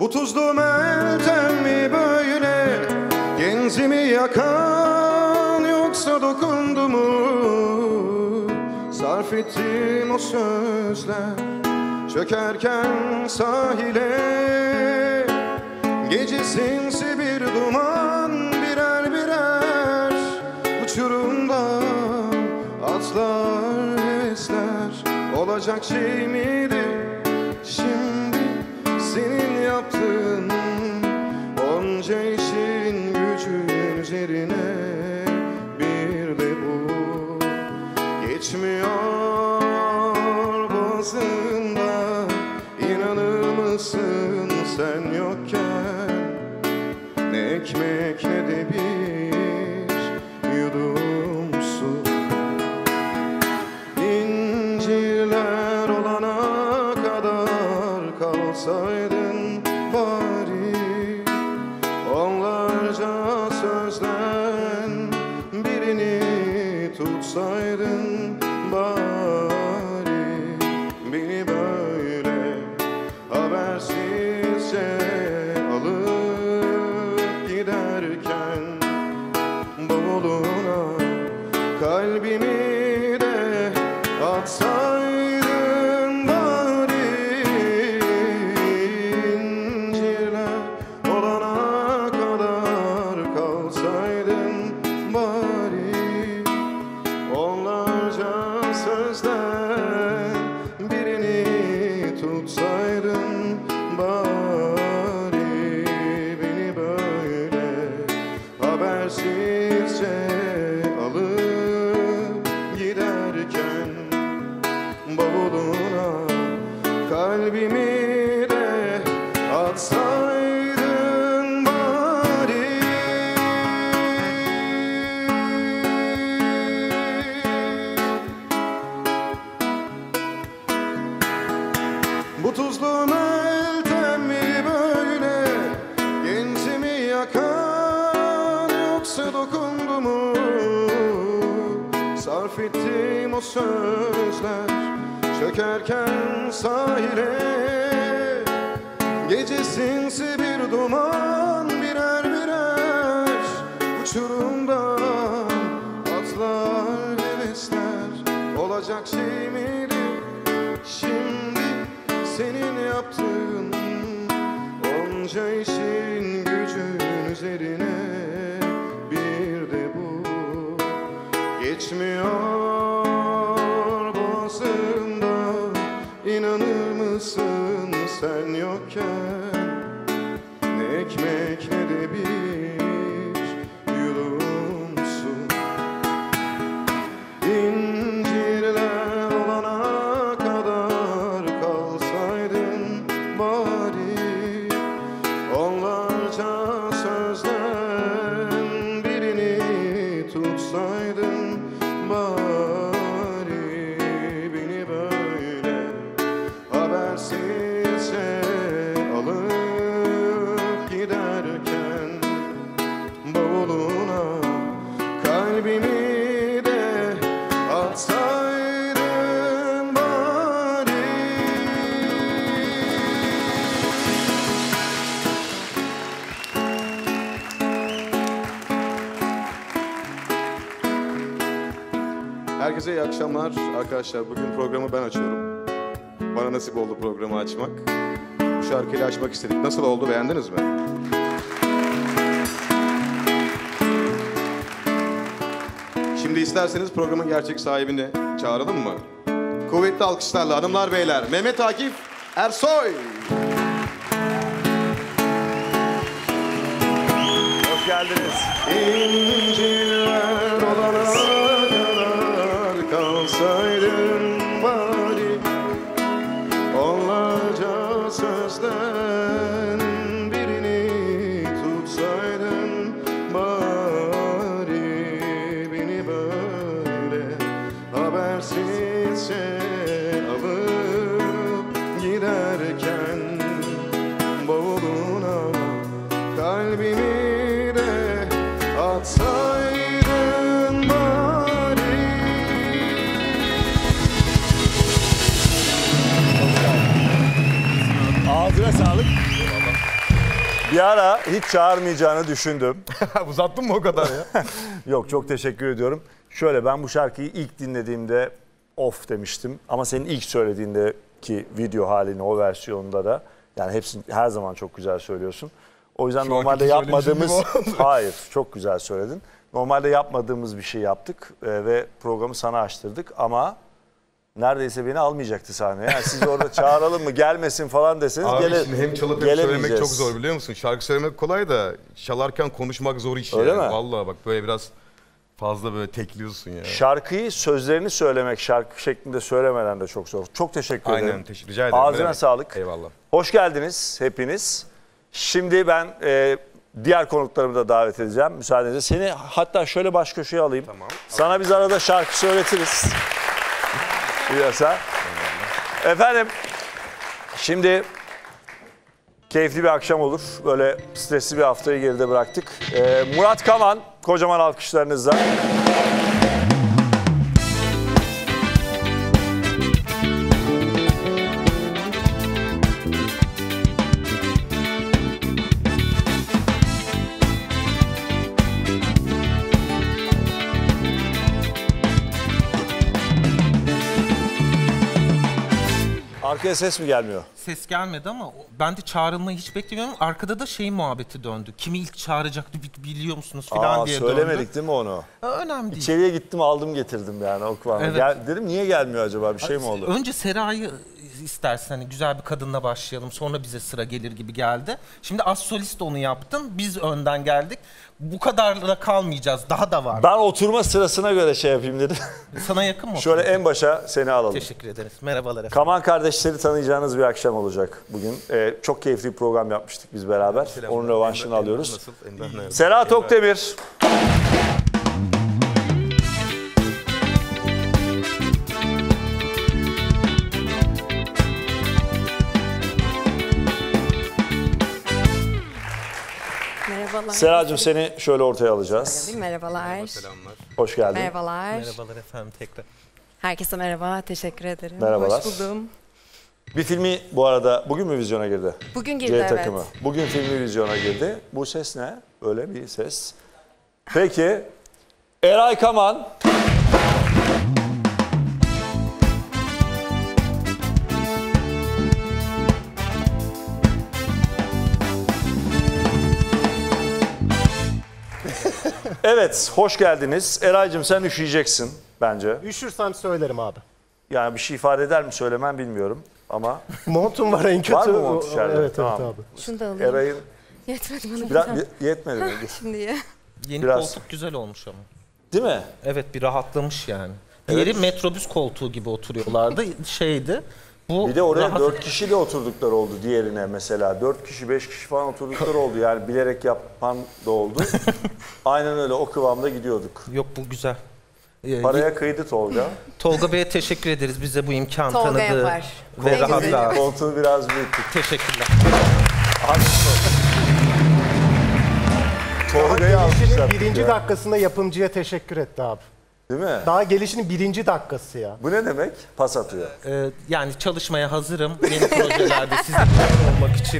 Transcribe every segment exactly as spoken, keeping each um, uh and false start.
Bu tuzlu meltem mi böyle genzimi yakan, yoksa dokundu mu sarf ettiğim o sözler çökerken sahile? Gece sinsi bir duman, birer birer uçurumdan atlar hevesler. Olacak şey miydi şimdi senin yaptığın onca işin gücün üzerine? Bir de bu geçmiyor boğazında, inanır mısın sen yokken? Ne ekmek ne de bir yudum su. İncirler olana kadar kalsaydın bari, onlarca sözden birini tutsaydın bari. Beni böyle habersizce alıp giderken bavuluna kalbimi de atsaydın bari. İncirler olana kadar kalsaydın bari, onlarca sözden birini tutsaydın bari. Beni böyle habersizce alıp giderken bavuluna kalbimi de atsaydın bari. Bu tuzlu meltem mi böyle genzimi yakan, yoksa dokundu mu sarf ettiğim o sözler çökerken sahile? Gece sinsi bir duman, birer birer uçurumdan atlar hevesler. Olacak şey miydi şimdi senin yaptığın onca işin gücün üzerine? Bir de bu geçmiyor boğazımda, inanır mısın sen yokken? Ne ekmek ne de bir yudum su. İncirler olana kadar kalsaydın bari, onlarca sözden birini tutsaydın bari. Beni böyle habersizce alıp giderken bavuluna kalbimi de atsaydın bari. Herkese iyi akşamlar arkadaşlar. Bugün programı ben açıyorum. Bana nasip oldu programı açmak. Bu şarkıyla açmak istedik. Nasıl oldu, beğendiniz mi? Şimdi isterseniz programın gerçek sahibini çağıralım mı? Kuvvetli alkışlarla hanımlar beyler, Mehmet Akif Ersoy. Hoş geldiniz. İncirler olana kadar kalsaydın bari, onlarca sözden birini tutsaydın bari. Beni böyle habersizce alıp giderken bavuluna kalbimi de atsaydın bari. Bir ara hiç çağırmayacağını düşündüm. Uzattın mı o kadar ya? Yok, çok teşekkür ediyorum. Şöyle, ben bu şarkıyı ilk dinlediğimde of demiştim. Ama senin ilk söylediğindeki video halini, o versiyonunda da, yani hepsini her zaman çok güzel söylüyorsun. O yüzden Şu normalde anki yapmadığımız... söyleyişim Hayır, çok güzel söyledin. Normalde yapmadığımız bir şey yaptık e, ve programı sana açtırdık ama neredeyse beni almayacaktı sahneye. Yani siz orada çağıralım mı, gelmesin falan deseniz Abi gele, şimdi hem çalıp hem söylemek gelemeyeceğiz. çok zor, biliyor musun? Şarkı söylemek kolay da çalarken konuşmak zor iş. Öyle yani. mi? Vallahi bak, böyle biraz fazla böyle tekliyorsun ya. Şarkıyı, sözlerini söylemek şarkı şeklinde söylemeden de çok zor. Çok teşekkür ederim. Aynen, teşekkür rica ederim. Ağzına Evet. sağlık. Eyvallah. Hoş geldiniz hepiniz. Şimdi ben e, diğer konuklarımı da davet edeceğim müsaadenizle. Seni hatta şöyle baş köşeye alayım. Tamam. Sana biz arada şarkı söyletiriz. Biliyorsa. Efendim, şimdi keyifli bir akşam olur. Böyle stresli bir haftayı geride bıraktık. E, Murat Kaman, kocaman alkışlarınızla. Arkaya ses mi gelmiyor? Ses gelmedi ama ben de çağrılmayı hiç beklemiyorum. Arkada da şeyin muhabbeti döndü. Kimi ilk çağıracaktı bi- biliyor musunuz falan Aa, diye söylemedik döndü. değil mi onu? Ha, önemli değil. İçeriye gittim, aldım getirdim yani o kıvamda. Evet. Gel, dedim niye gelmiyor acaba, bir şey mi oldu? Önce Sera'yı istersen hani güzel bir kadınla başlayalım, sonra bize sıra gelir gibi geldi. Şimdi az solist onu yaptın, biz önden geldik. Bu kadarla kalmayacağız, daha da var. Ben oturma sırasına göre şey yapayım dedim. Sana yakın mı? Şöyle oturuyor? en başa seni alalım. Teşekkür ederiz. Merhabalar efendim. Kaman kardeşleri tanıyacağınız bir akşam olacak bugün. Ee, çok keyifli bir program yapmıştık biz beraber. Onun rövanşını alıyoruz. Nasıl? Emrah nerede? Serhat Okdemir. Merhabalar. Serhat'cığım, seni şöyle ortaya alacağız. Merhabalar. Selamlar. Hoş geldin. Merhabalar. Merhabalar efendim tekrar. Herkese merhaba. Teşekkür ederim. Merhabalar. Hoş buldum. Bir filmi bu arada bugün mü vizyona girdi? Bugün girdi, C evet. takımı. Bugün filmi vizyona girdi. Bu ses ne? Öyle bir ses. Peki, Eray Kaman. Evet, hoş geldiniz. Eray'cığım, sen üşüyeceksin bence. Üşürsem söylerim abi. Yani bir şey ifade eder mi söylemen bilmiyorum ama. Montum var en kötü. Var mı mont içeride? Evet, Tamam. evet abi. Şunu da alayım. Eray'ın Yetmedi bana. biraz Biraz... yetmedi mi? Şimdi ye. Yeni Biraz. koltuk güzel olmuş ama. Değil mi? Evet, bir rahatlamış yani. Diğeri Evet. metrobüs koltuğu gibi oturuyorlardı. Şeydi. Bu Bir de oraya rahat- dört kişi de oturdukları oldu diğerine mesela. Dört kişi, beş kişi falan oturdukları oldu. Yani bilerek yapan da oldu. Aynen öyle, o kıvamda gidiyorduk. Yok, bu güzel. Ee, Paraya kıydı Tolga. Tolga Bey'e teşekkür ederiz bize bu imkan Tolga tanıdı. yapar. Ve Ne rahat güzel. rahat. Koltuğu biraz büyüttük. Teşekkürler. Tolga'yı Gelişinin almışlar. birinci Ya. dakikasında yapımcıya teşekkür etti abi. Değil mi? Daha gelişinin birinci dakikası ya. Bu ne demek? Pas atıyor. Ee, yani çalışmaya hazırım. Yeni projelerde sizinle olmak için.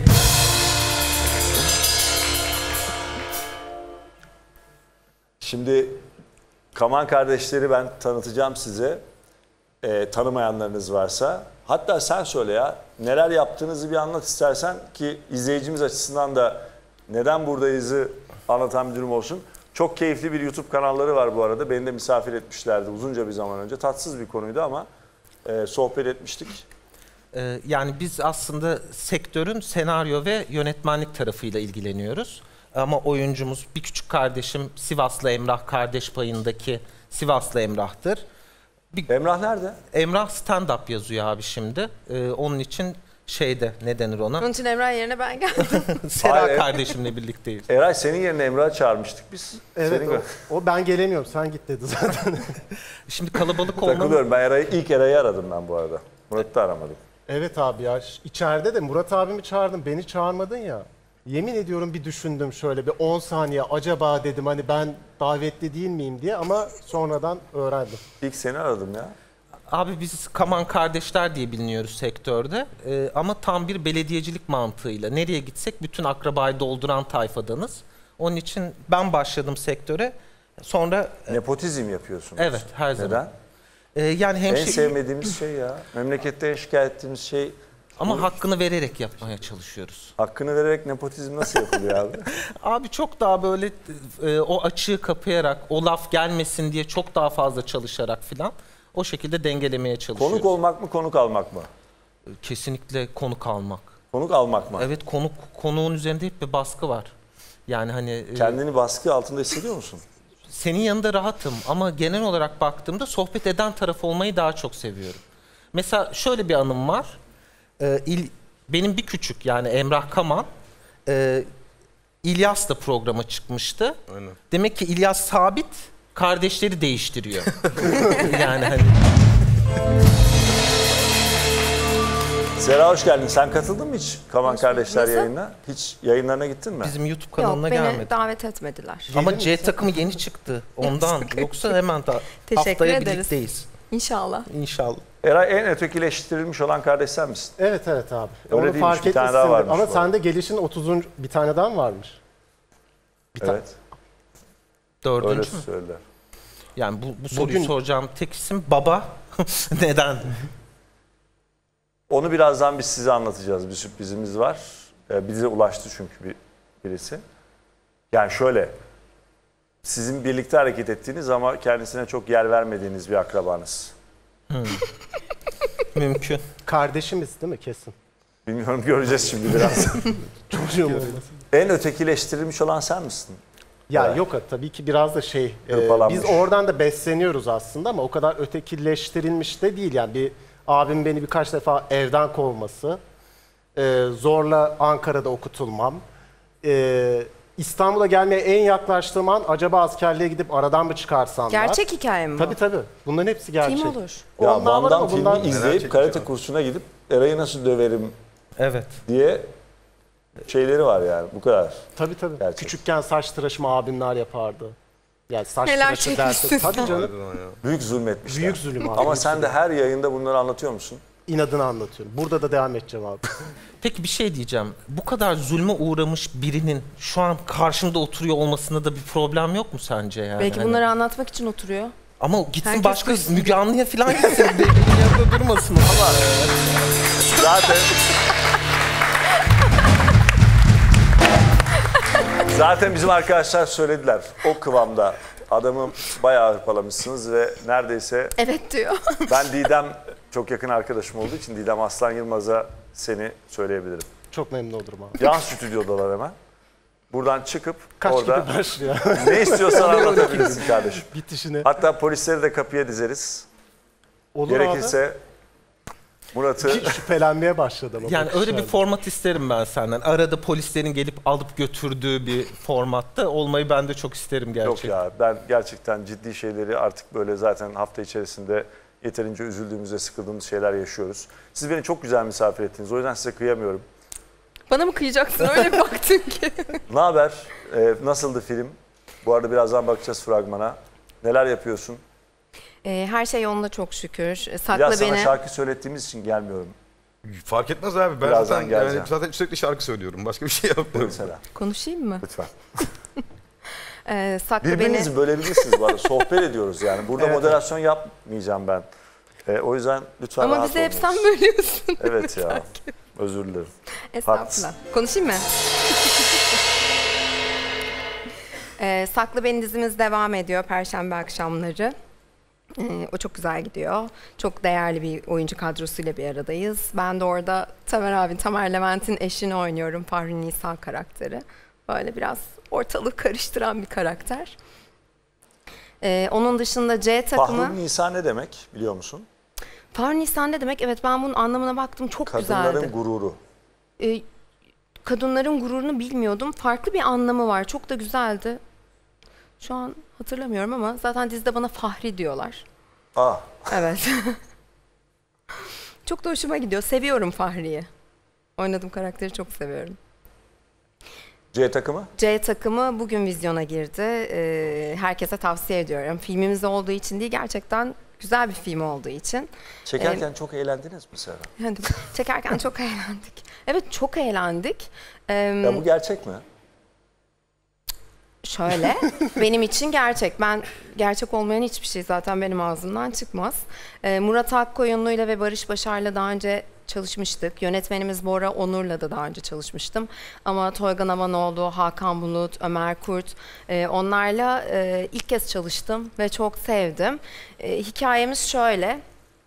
Şimdi Kaman kardeşleri ben tanıtacağım size. Ee, tanımayanlarınız varsa. Hatta sen söyle ya, neler yaptığınızı bir anlat istersen ki izleyicimiz açısından da neden buradayızı anlatan bir durum olsun. Çok keyifli bir YouTube kanalları var bu arada. Beni de misafir etmişlerdi uzunca bir zaman önce. Tatsız bir konuydu ama e, sohbet etmiştik. Ee, yani biz aslında sektörün senaryo ve yönetmenlik tarafıyla ilgileniyoruz. Ama oyuncumuz, bir küçük kardeşim Sivaslı Emrah, kardeş payındaki Sivaslı Emrah'tır. Bir, Emrah nerede? Emrah stand-up yazıyor abi şimdi. Ee, onun için şeyde, ne denir ona? Onun için Emrah yerine ben geldim. Sera Hayır. kardeşimle birlikteyiz. Eray, senin yerine Emrah'ı çağırmıştık biz. Evet, Senin o, o ben gelemiyorum, sen git dedi zaten. Şimdi kalabalık olmanın... takılıyorum. Ben Eray'ı, ilk Eray'ı aradım ben bu arada. Murat'ı da aramadım. Evet abi ya, ş- içeride de Murat abimi çağırdın, beni çağırmadın ya. Yemin ediyorum bir düşündüm şöyle bir on saniye, acaba dedim hani ben davetli değil miyim diye, ama sonradan öğrendim. İlk seni aradım ya. Abi biz Kaman kardeşler diye biliniyoruz sektörde. Ee, ama tam bir belediyecilik mantığıyla. Nereye gitsek bütün akrabayı dolduran tayfadanız. Onun için ben başladım sektöre. Sonra Nepotizm yapıyorsunuz. evet, her zaman. Neden? Ee, yani En hemşire sevmediğimiz şey ya. Memlekette en şikayet ettiğimiz şey, ama hakkını vererek yapmaya çalışıyoruz. hakkını vererek nepotizm nasıl yapılıyor abi? Abi çok daha böyle e, o açığı kapayarak, o laf gelmesin diye çok daha fazla çalışarak filan o şekilde dengelemeye çalışıyoruz. Konuk olmak mı, konuk almak mı? Kesinlikle konuk almak. Konuk almak mı? Evet, konuk konuğun üzerinde hep bir baskı var. Yani hani e, Kendini baskı altında hissediyor musun? senin yanında rahatım ama genel olarak baktığımda sohbet eden taraf olmayı daha çok seviyorum. Mesela şöyle bir anım var. Ee, il, benim bir küçük yani Emrah Kaman e, İlyas da programa çıkmıştı. Aynen. Demek ki İlyas sabit, kardeşleri değiştiriyor. Yani hani Zera hoş geldin. Sen katıldın mı hiç Kaman Hoş Kardeşler bulduk. yayınına? Hiç yayınlarına gittin mi? bizim YouTube Yok, kanalına beni gelmedi. davet etmediler. Ama C takımı yeni çıktı ondan. Yoksa hemen da Teşekkür haftaya ederiz. birlikteyiz. İnşallah. İnşallah. Eray, en ötekileştirilmiş olan kardeş sen misin? Evet evet abi. Öyle Onu değilmiş, fark bir tane daha etmişsindir. varmış Ama bu sende gelişin otuzuncu bir tane daha mı varmış? Bir ta- Evet. Dördüncü Öyle mü? söylediler. Yani bu, bu soruyu Bugün- soracağım tek isim baba. Neden? Onu birazdan biz size anlatacağız. Bir sürprizimiz var. Ee, bize ulaştı çünkü bir, birisi. Yani şöyle, sizin birlikte hareket ettiğiniz ama kendisine çok yer vermediğiniz bir akrabanız. Mümkün. Kardeşimiz değil mi kesin? Bilmiyorum, göreceğiz şimdi biraz. Çocuğum olmasın. En ötekileştirilmiş olan sen misin? Ya Evet. yok tabii ki biraz da şey, e, Hırpalanmış. biz oradan da besleniyoruz aslında ama o kadar ötekileştirilmiş de değil. Yani bir abim beni birkaç defa evden kovması, e, zorla Ankara'da okutulmam, e, İstanbul'a gelmeye en yaklaştığım an acaba askerliğe gidip aradan mı çıkarsam var? Gerçek hikaye mi bu? Tabii tabii. Bunların hepsi gerçek. Kim olur? Ya Ondan var Van ama Damme bundan- filmi Neler izleyip çekmiş karate adam. kursuna gidip Eray'ı nasıl döverim Evet. diye şeyleri var yani, bu kadar. Tabii tabii. Gerçek. Küçükken saç tıraşımı abimler yapardı. Yani saç Neler tıraşı derse. çekmişsin Tabii canım. Harbiden ya. Büyük zulmetmişler. Büyük zulüm abi. Ama büyük sen zulüm. de her yayında bunları anlatıyor musun? İnadını anlatıyorum. Burada da devam edeceğim abi. Peki bir şey diyeceğim. Bu kadar zulme uğramış birinin şu an karşımda oturuyor olmasında da bir problem yok mu sence yani? Belki Hani- bunları anlatmak için oturuyor. Ama gitsin Herkes başka duysun. Müge Anlı'ya falan gitsin. Benim yanında durmasın. Ama Zaten Zaten bizim arkadaşlar söylediler. O kıvamda adamı bayağı hırpalamışsınız ve neredeyse Evet diyor. ben Didem çok yakın arkadaşım olduğu için Didem Aslan Yılmaz'a seni söyleyebilirim. Çok memnun olurum abi. Yan stüdyodalar hemen. Buradan çıkıp Kaç orada gibi başlıyor ne istiyorsan anlatabilirsin kardeşim. bitişini. Hatta polisleri de kapıya dizeriz. Olur Gerekirse Murat'ı abi. Şüphelenmeye başladım. ama yani öyle bir bakışlarla. format isterim ben senden. Arada polislerin gelip alıp götürdüğü bir formatta olmayı ben de çok isterim yok gerçekten. ya, ben gerçekten ciddi şeyleri artık böyle zaten hafta içerisinde yeterince üzüldüğümüz ve sıkıldığımız şeyler yaşıyoruz. Siz beni çok güzel misafir ettiniz. O yüzden size kıyamıyorum. Bana mı kıyacaksın? Öyle bir baktın ki. Ne haber? Ee, nasıldı film? Bu arada birazdan bakacağız fragmana. Neler yapıyorsun? Ee, her şey yolunda çok şükür. Ee, Ya Sakla sana beni. şarkı söylettiğimiz için gelmiyorum. Fark etmez abi. Ben Birazdan zaten, geleceğim. yani zaten sürekli şarkı söylüyorum. Başka bir şey yapmıyorum. Mesela. Konuşayım mı? Lütfen. Ee, sakla beni. Birbirinizi bölebilirsiniz bu arada. Sohbet ediyoruz yani. Burada Evet, moderasyon yapmayacağım ben. Ee, o yüzden lütfen Ama rahat bize hep sen olunuz. bölüyorsun. Evet ya. Özür dilerim. Estağfurullah. Konuşayım mı? ee, Sakla Beni dizimiz devam ediyor Perşembe akşamları. Ee, o çok güzel gidiyor. Çok değerli bir oyuncu kadrosuyla bir aradayız. Ben de orada Tamer abi, Tamer Levent'in eşini oynuyorum. Fahri Nisa karakteri. Böyle biraz ortalığı karıştıran bir karakter. Ee, onun dışında C takımı... Fahrur Nisa ne demek biliyor musun? Fahri Nisa ne demek? Evet, ben bunun anlamına baktım. Çok Kadınların güzeldi. gururu. Ee, kadınların gururunu bilmiyordum. Farklı bir anlamı var. Çok da güzeldi. Şu an hatırlamıyorum ama zaten dizide bana Fahri diyorlar. Ah, Evet. Çok da hoşuma gidiyor. Seviyorum Fahri'yi. Oynadığım karakteri çok seviyorum. C takımı? C takımı bugün vizyona girdi. Ee, herkese tavsiye ediyorum. Filmimiz olduğu için değil, gerçekten güzel bir film olduğu için. Çekerken çok eğlendiniz mi Serra? Yani çekerken çok eğlendik. Evet, çok eğlendik. Ee, Ya bu gerçek mi? Şöyle, benim için gerçek. Ben gerçek olmayan hiçbir şey zaten benim ağzımdan çıkmaz. Ee, Murat Akkoyunlu ile ve Barış Başar'la daha önce çalışmıştık. Yönetmenimiz Bora Onur'la da daha önce çalışmıştım. Ama Toygan Avanoğlu, Hakan Bulut, Ömer Kurt, e, onlarla e, ilk kez çalıştım ve çok sevdim. E, hikayemiz şöyle.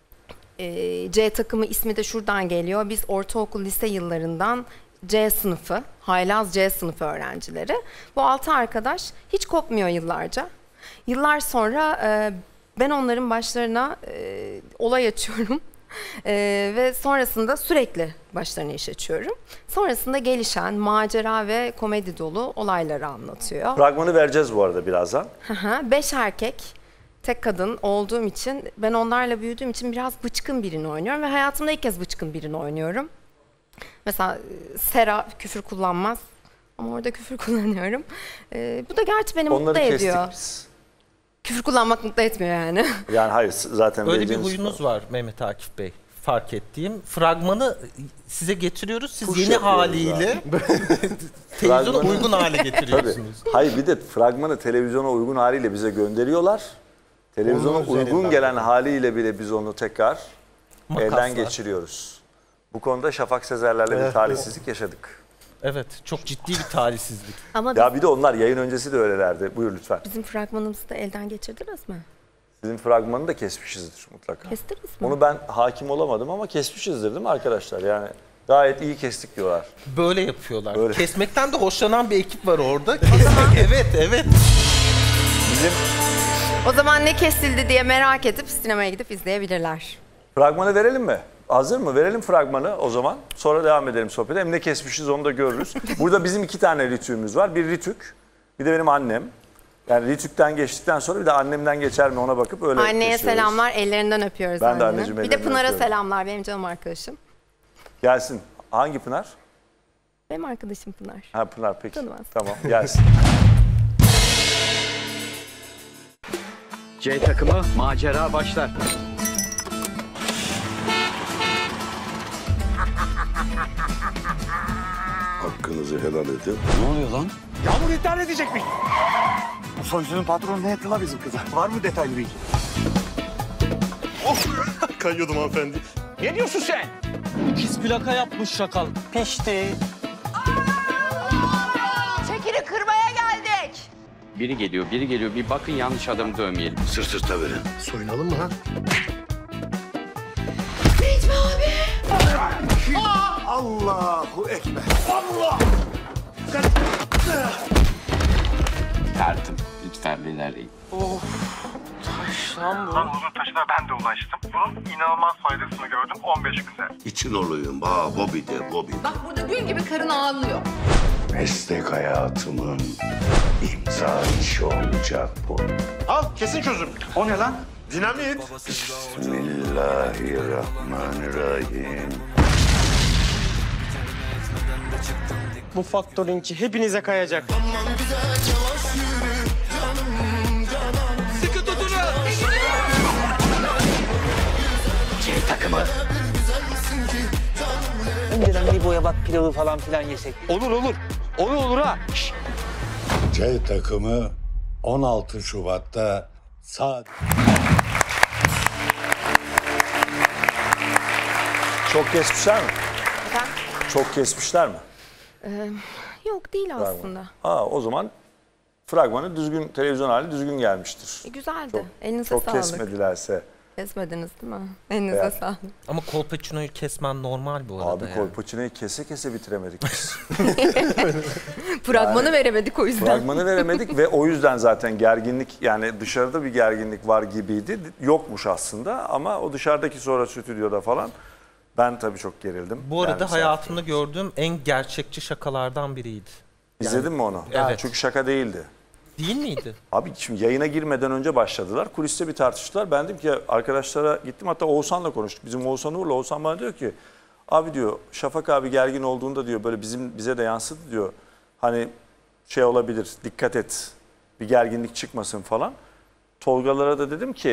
E, C takımı ismi de şuradan geliyor. Biz ortaokul, lise yıllarından C sınıfı, haylaz C sınıfı öğrencileri. Bu altı arkadaş hiç kopmuyor yıllarca. Yıllar sonra e, ben onların başlarına e, olay açıyorum. E, ve sonrasında sürekli başlarına iş açıyorum. Sonrasında gelişen macera ve komedi dolu olayları anlatıyor. Fragmanı vereceğiz bu arada birazdan. Beş erkek, tek kadın olduğum için, ben onlarla büyüdüğüm için biraz bıçkın birini oynuyorum ve hayatımda ilk kez bıçkın birini oynuyorum. Mesela Sera küfür kullanmaz ama orada küfür kullanıyorum. Ee, bu da gerçi beni Onları mutlu kestik ediyor. biz. Küfür kullanmak mutlu etmiyor yani. Yani hayır zaten Öyle bir vereceğiniz- huyunuz var Mehmet Akif Bey, fark ettiğim. Fragmanı size getiriyoruz, siz Push yeni yapıyoruz haliyle televizyona Fragmanı- uygun hale Tabii. getiriyorsunuz. Hayır bir de fragmanı televizyona uygun haliyle bize gönderiyorlar. Televizyona Onun uygun üzerinden. gelen haliyle bile biz onu tekrar Makasla. elden geçiriyoruz. Bu konuda Şafak Sezerler'le bir Evet, talihsizlik yaşadık. Evet, çok ciddi bir talihsizlik. Ama Ya bir de onlar yayın öncesi de öylelerdi. Buyur lütfen. bizim fragmanımızı da elden geçirdiniz mi? Sizin fragmanını da kesmişizdir mutlaka. Kestiniz mi? Onu ben hakim olamadım ama kesmişizdir değil mi arkadaşlar? Yani gayet iyi kestik diyorlar. Böyle yapıyorlar. Böyle. Kesmekten de hoşlanan bir ekip var orada. Kesmek, evet, evet. Bizim O zaman ne kesildi diye merak edip sinemaya gidip izleyebilirler. fragmanı verelim mi? Hazır mı? Verelim fragmanı o zaman. Sonra devam edelim sohbete. Hem ne kesmişiz onu da görürüz. Burada bizim iki tane ritüğümüz var. Bir ritük, bir de benim annem. Yani ritükten geçtikten sonra bir de annemden geçer mi ona bakıp öyle Anneye kesiyoruz. selamlar, ellerinden öpüyoruz Ben de annenin. anneciğim, Bir de ellerinden Pınar'a öpüyorum. selamlar, benim canım arkadaşım. Gelsin. Hangi Pınar? Benim arkadaşım Pınar. Ha Pınar peki. Tanımaz. Tamam gelsin. C takımı macera başlar. Hakkınızı helal edin. Ne oluyor lan? Yağmur iptal edecekmiş. Bu soycunun patronu ne etti la bizim kıza? Var mı detaylı bilgi? Of! Kayıyordum hanımefendi. Ne diyorsun sen? Pis plaka yapmış şakal. Pişti. Çekini kırmaya geldik. Biri geliyor, biri geliyor. Bir bakın yanlış adamı dövmeyelim. Sırt sırta verin. Soyunalım mı ha? Allahu Ekber. Tertip. Lütfen beni arayın. Lan bu. Lan uzun taşına ben de ulaştım. Bunun inanılmaz faydasını gördüm on beş günde. İçin olayım. Aa Bobby de Bobby. Bak burada gül gibi karın ağlıyor. Meslek hayatımın imza işi olacak bu. Al kesin çözüm. O ne lan? Dinamit. Bismillahirrahmanirrahim. Bu faktörinki hepinize kayacak. Sıkı tutunun. C takımı. Önceden bir boya bak pilavı falan filan yesek. Olur olur. Olur olur ha. Şşş. C takımı on altı Şubat'ta saat... Çok kesmişler mi? Efendim? Çok kesmişler mi? Yok değil aslında. Aa o zaman fragmanı düzgün, televizyon hali düzgün gelmiştir. E, güzeldi. Çok, Elinize çok sağlık. kesmedilerse. Kesmediniz değil mi? Elinize Evet. sağlık. Ama Kolpaçino'yu kesmen normal bu arada. Abi yani. Kolpaçino'yu kese kese bitiremedik biz. Fragmanı veremedik o yüzden. Fragmanı veremedik ve o yüzden zaten gerginlik, yani dışarıda bir gerginlik var gibiydi. Yokmuş aslında ama o dışarıdaki sonra stüdyoda falan ben tabii çok gerildim. Bu arada Yani hayatımda gördüğüm en gerçekçi şakalardan biriydi. İzledin mi onu? Evet. Çünkü şaka değildi. Değil miydi? Abi şimdi yayına girmeden önce başladılar. Kuliste bir tartıştılar. Ben dedim ki arkadaşlara gittim, hatta Oğuzhan'la konuştuk. Bizim Oğuzhan Uğur'la. Oğuzhan bana diyor ki abi diyor Şafak abi gergin olduğunda diyor böyle bizim bize de yansıdı diyor. Hani şey olabilir, dikkat et, bir gerginlik çıkmasın falan. Tolgalara da dedim ki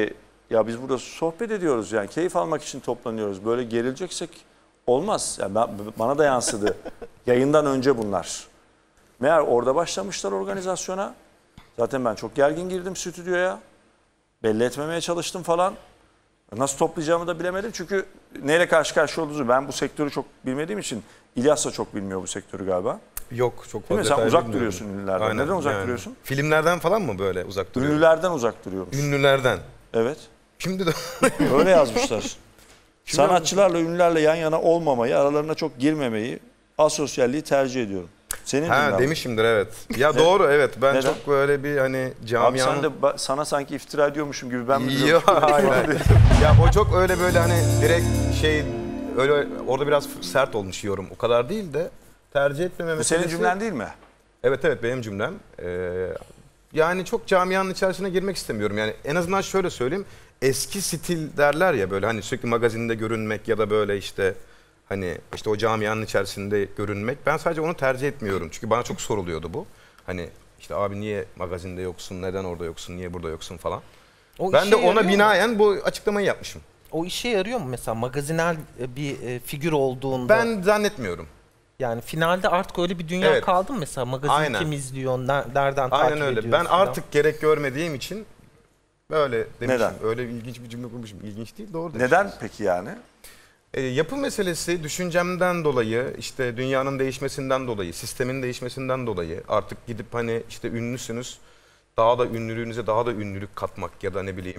Ya biz burada sohbet ediyoruz yani keyif almak için toplanıyoruz. Böyle gerileceksek olmaz. Yani ben, bana da yansıdı. Yayından önce bunlar. Meğer orada başlamışlar organizasyona. Zaten ben çok gergin girdim stüdyoya. Belli etmemeye çalıştım falan. Nasıl toplayacağımı da bilemedim. Çünkü neyle karşı karşıya olduğumuzu ben bu sektörü çok bilmediğim için İlyas da çok bilmiyor bu sektörü galiba. Yok çok Değil fazla mi? Sen detay uzak bilmiyorum. duruyorsun ünlülerden. Aynen, Neden uzak yani. duruyorsun? Filmlerden falan mı böyle uzak duruyorsun? Ünlülerden uzak duruyormuş. Ünlülerden. Evet. Şimdi de öyle yazmışlar. Sanatçılarla ünlülerle yan yana olmamayı, aralarına çok girmemeyi, asosyalliği tercih ediyorum. Senin ha cümlen. demişimdir evet. Ya doğru evet. Ben Neden? çok böyle bir hani Abi camianın... sen de ba- sana sanki iftira ediyormuşum gibi ben mi Yok hayır, hayır. Ya o çok öyle böyle hani direkt şey öyle orada biraz sert olmuş yorum. O kadar değil de tercih etmeme Bu senin meselesi- cümlen değil mi? Evet evet benim cümlem. Ee, yani çok camianın içerisine girmek istemiyorum. Yani en azından şöyle söyleyeyim. Eski stil derler ya böyle hani sürekli magazinde görünmek ya da böyle işte hani işte o camianın içerisinde görünmek. Ben sadece onu tercih etmiyorum. Çünkü bana çok soruluyordu bu. Hani işte abi niye magazinde yoksun, neden orada yoksun, niye burada yoksun falan. O Ben işe de ona yarıyor mu? binaen bu açıklamayı yapmışım. O işe yarıyor mu mesela magazinel e, bir e, figür olduğunda? Ben zannetmiyorum. Yani finalde artık öyle bir dünya Evet. kaldı mı mesela? Magazin Aynen. kim izliyor, ner- nereden takip Aynen öyle. ediyorsun Ben falan? artık gerek görmediğim için böyle demişim. Neden? Öyle ilginç bir cümle kurmuşum. İlginç değil, doğru demişim. Neden peki yani? E, yapı meselesi düşüncemden dolayı, işte dünyanın değişmesinden dolayı, sistemin değişmesinden dolayı artık gidip hani işte ünlüsünüz, daha da ünlülüğünüze daha da ünlülük katmak ya da ne bileyim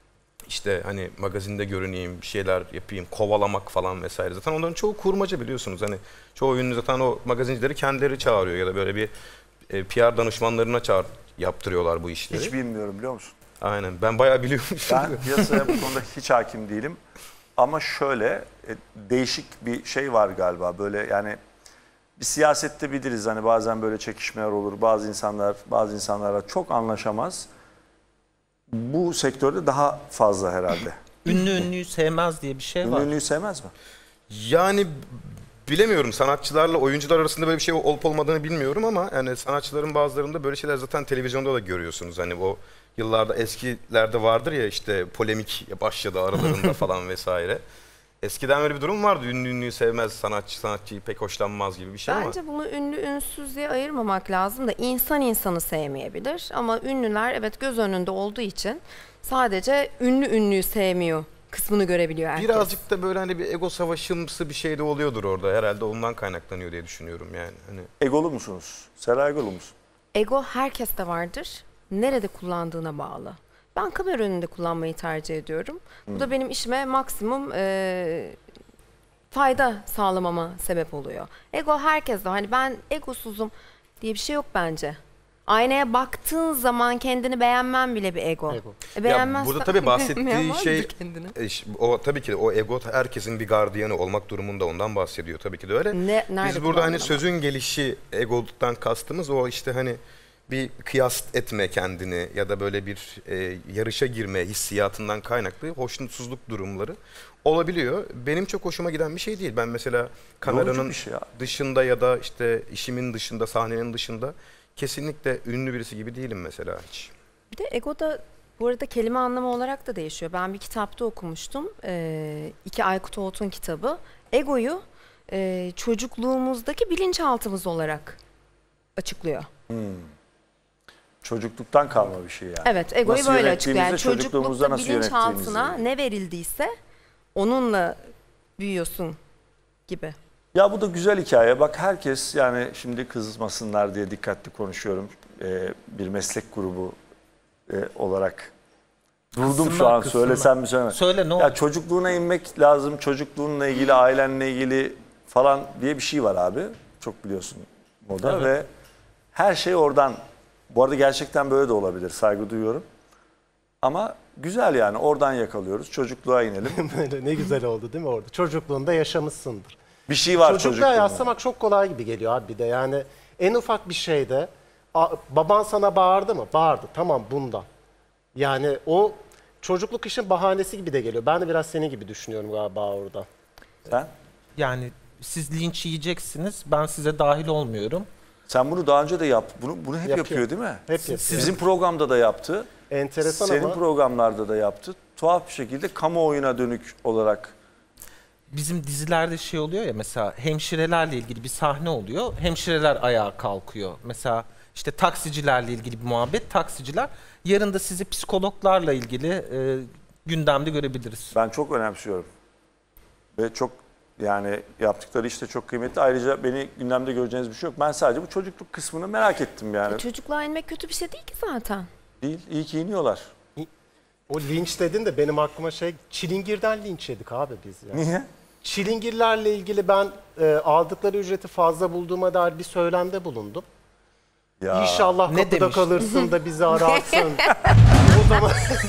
işte hani magazinde görüneyim, bir şeyler yapayım, kovalamak falan vesaire. Zaten onların çoğu kurmaca biliyorsunuz. Hani çoğu ünlü zaten o magazincileri kendileri çağırıyor ya da böyle bir e, P R danışmanlarına çağır, yaptırıyorlar bu işleri. Hiç bilmiyorum biliyor musun? Aynen. Ben bayağı biliyormuşum. Ben piyasaya bu konuda hiç hakim değilim. Ama şöyle e, değişik bir şey var galiba böyle yani bir siyasette biliriz hani bazen böyle çekişmeler olur. Bazı insanlar bazı insanlarla çok anlaşamaz. Bu sektörde daha fazla herhalde. Ünlü ünlüyü sevmez diye bir şey var. Ünlü ünlüyü sevmez mi? Yani bilemiyorum, sanatçılarla oyuncular arasında böyle bir şey olup olmadığını bilmiyorum ama yani sanatçıların bazılarında böyle şeyler zaten televizyonda da görüyorsunuz. Hani o yıllarda eskilerde vardır ya işte polemik başladı aralarında falan vesaire. Eskiden öyle bir durum vardı. Ünlü ünlüyü sevmez, sanatçı sanatçıyı pek hoşlanmaz gibi bir şey ama. Bence bunu ünlü ünsüz diye ayırmamak lazım da insan insanı sevmeyebilir. Ama ünlüler evet göz önünde olduğu için sadece ünlü ünlüyü sevmiyor kısmını görebiliyor herkes. Birazcık da böyle hani bir ego savaşımsı bir şey de oluyordur orada. Herhalde ondan kaynaklanıyor diye düşünüyorum yani. Hani Egolu musunuz? Sera egolu musun? Ego herkeste vardır. Nerede kullandığına bağlı. Ben kamera önünde kullanmayı tercih ediyorum. Bu da benim işime maksimum e, fayda sağlamama sebep oluyor. Ego herkeste. Hani ben egosuzum diye bir şey yok bence. Aynaya baktığın zaman kendini beğenmen bile bir ego. Ego. E, beğenmezsen ya burada tabii bahsettiği beğenmez şey midir kendini? e, ş- o tabii ki de o ego herkesin bir gardiyanı olmak durumunda, ondan bahsediyor tabii ki de öyle. Ne- nerede Biz burada hani kullandın sözün gelişi egodan kastımız o işte hani bir kıyas etme kendini ya da böyle bir e, yarışa girme hissiyatından kaynaklı hoşnutsuzluk durumları olabiliyor. Benim çok hoşuma giden bir şey değil. Ben mesela kameranın bir şey ya. dışında ya da işte işimin dışında, sahnenin dışında kesinlikle ünlü birisi gibi değilim mesela hiç. Bir de ego da bu arada kelime anlamı olarak da değişiyor. Ben bir kitapta okumuştum. Ee, iki Aykut Oğut'un kitabı. Egoyu e, çocukluğumuzdaki bilinçaltımız olarak açıklıyor. Hmm. Çocukluktan kalma bir şey yani. Evet, egoyu Nasıl böyle açıklıyor. Yani yönettiğimizde, çocukluğumuzda çocuklukta nasıl bilinçaltına yönettiğimizi. ne verildiyse onunla büyüyorsun gibi. Ya bu da güzel hikaye. Bak herkes yani şimdi kızmasınlar diye dikkatli konuşuyorum. Ee, bir meslek grubu e, olarak. Durdum Kızsınlar, şu an kızsınlar. söylesem mi söylemem. Söyle, ne Ya oldu? çocukluğuna inmek lazım. Çocukluğunla ilgili, ailenle ilgili falan diye bir şey var abi. Çok biliyorsun moda Evet. ve her şey oradan. Bu arada gerçekten böyle de olabilir. Saygı duyuyorum. Ama güzel yani oradan yakalıyoruz. Çocukluğa inelim. Böyle ne güzel oldu değil mi orada? Çocukluğunda yaşamışsındır. Bir şey var Çocukluğa çocukluğunda. yaslamak çok kolay gibi geliyor abi bir de. Yani en ufak bir şeyde a- baban sana bağırdı mı? Bağırdı. Tamam bundan. Yani o çocukluk işin bahanesi gibi de geliyor. Ben de biraz senin gibi düşünüyorum galiba orada. Sen? Yani siz linç yiyeceksiniz. Ben size dahil olmuyorum. Sen bunu daha önce de yaptın. Bunu, bunu hep Yapıyor. yapıyor değil mi? Hep yapıyor. Bizim programda da yaptı. Enteresan Senin ama programlarda da yaptı. Tuhaf bir şekilde kamuoyuna dönük olarak. Bizim dizilerde şey oluyor ya, mesela hemşirelerle ilgili bir sahne oluyor. Hemşireler ayağa kalkıyor. Mesela işte taksicilerle ilgili bir muhabbet. Taksiciler, yarın da sizi psikologlarla ilgili e, gündemde görebiliriz. Ben çok önemsiyorum. Ve çok, yani yaptıkları işte çok kıymetli. Ayrıca beni gündemde göreceğiniz bir şey yok. Ben sadece bu çocukluk kısmını merak ettim yani. E, çocukluğa inmek kötü bir şey değil ki zaten. Değil, iyi ki iniyorlar. o linç dedin de benim aklıma şey, çilingirden linç yedik abi biz ya. Niye? Çilingirlerle ilgili ben e, aldıkları ücreti fazla bulduğuma dair bir söylemde bulundum. Ya. İnşallah Ne kapıda demiş? kalırsın da bizi ararsın. O zaman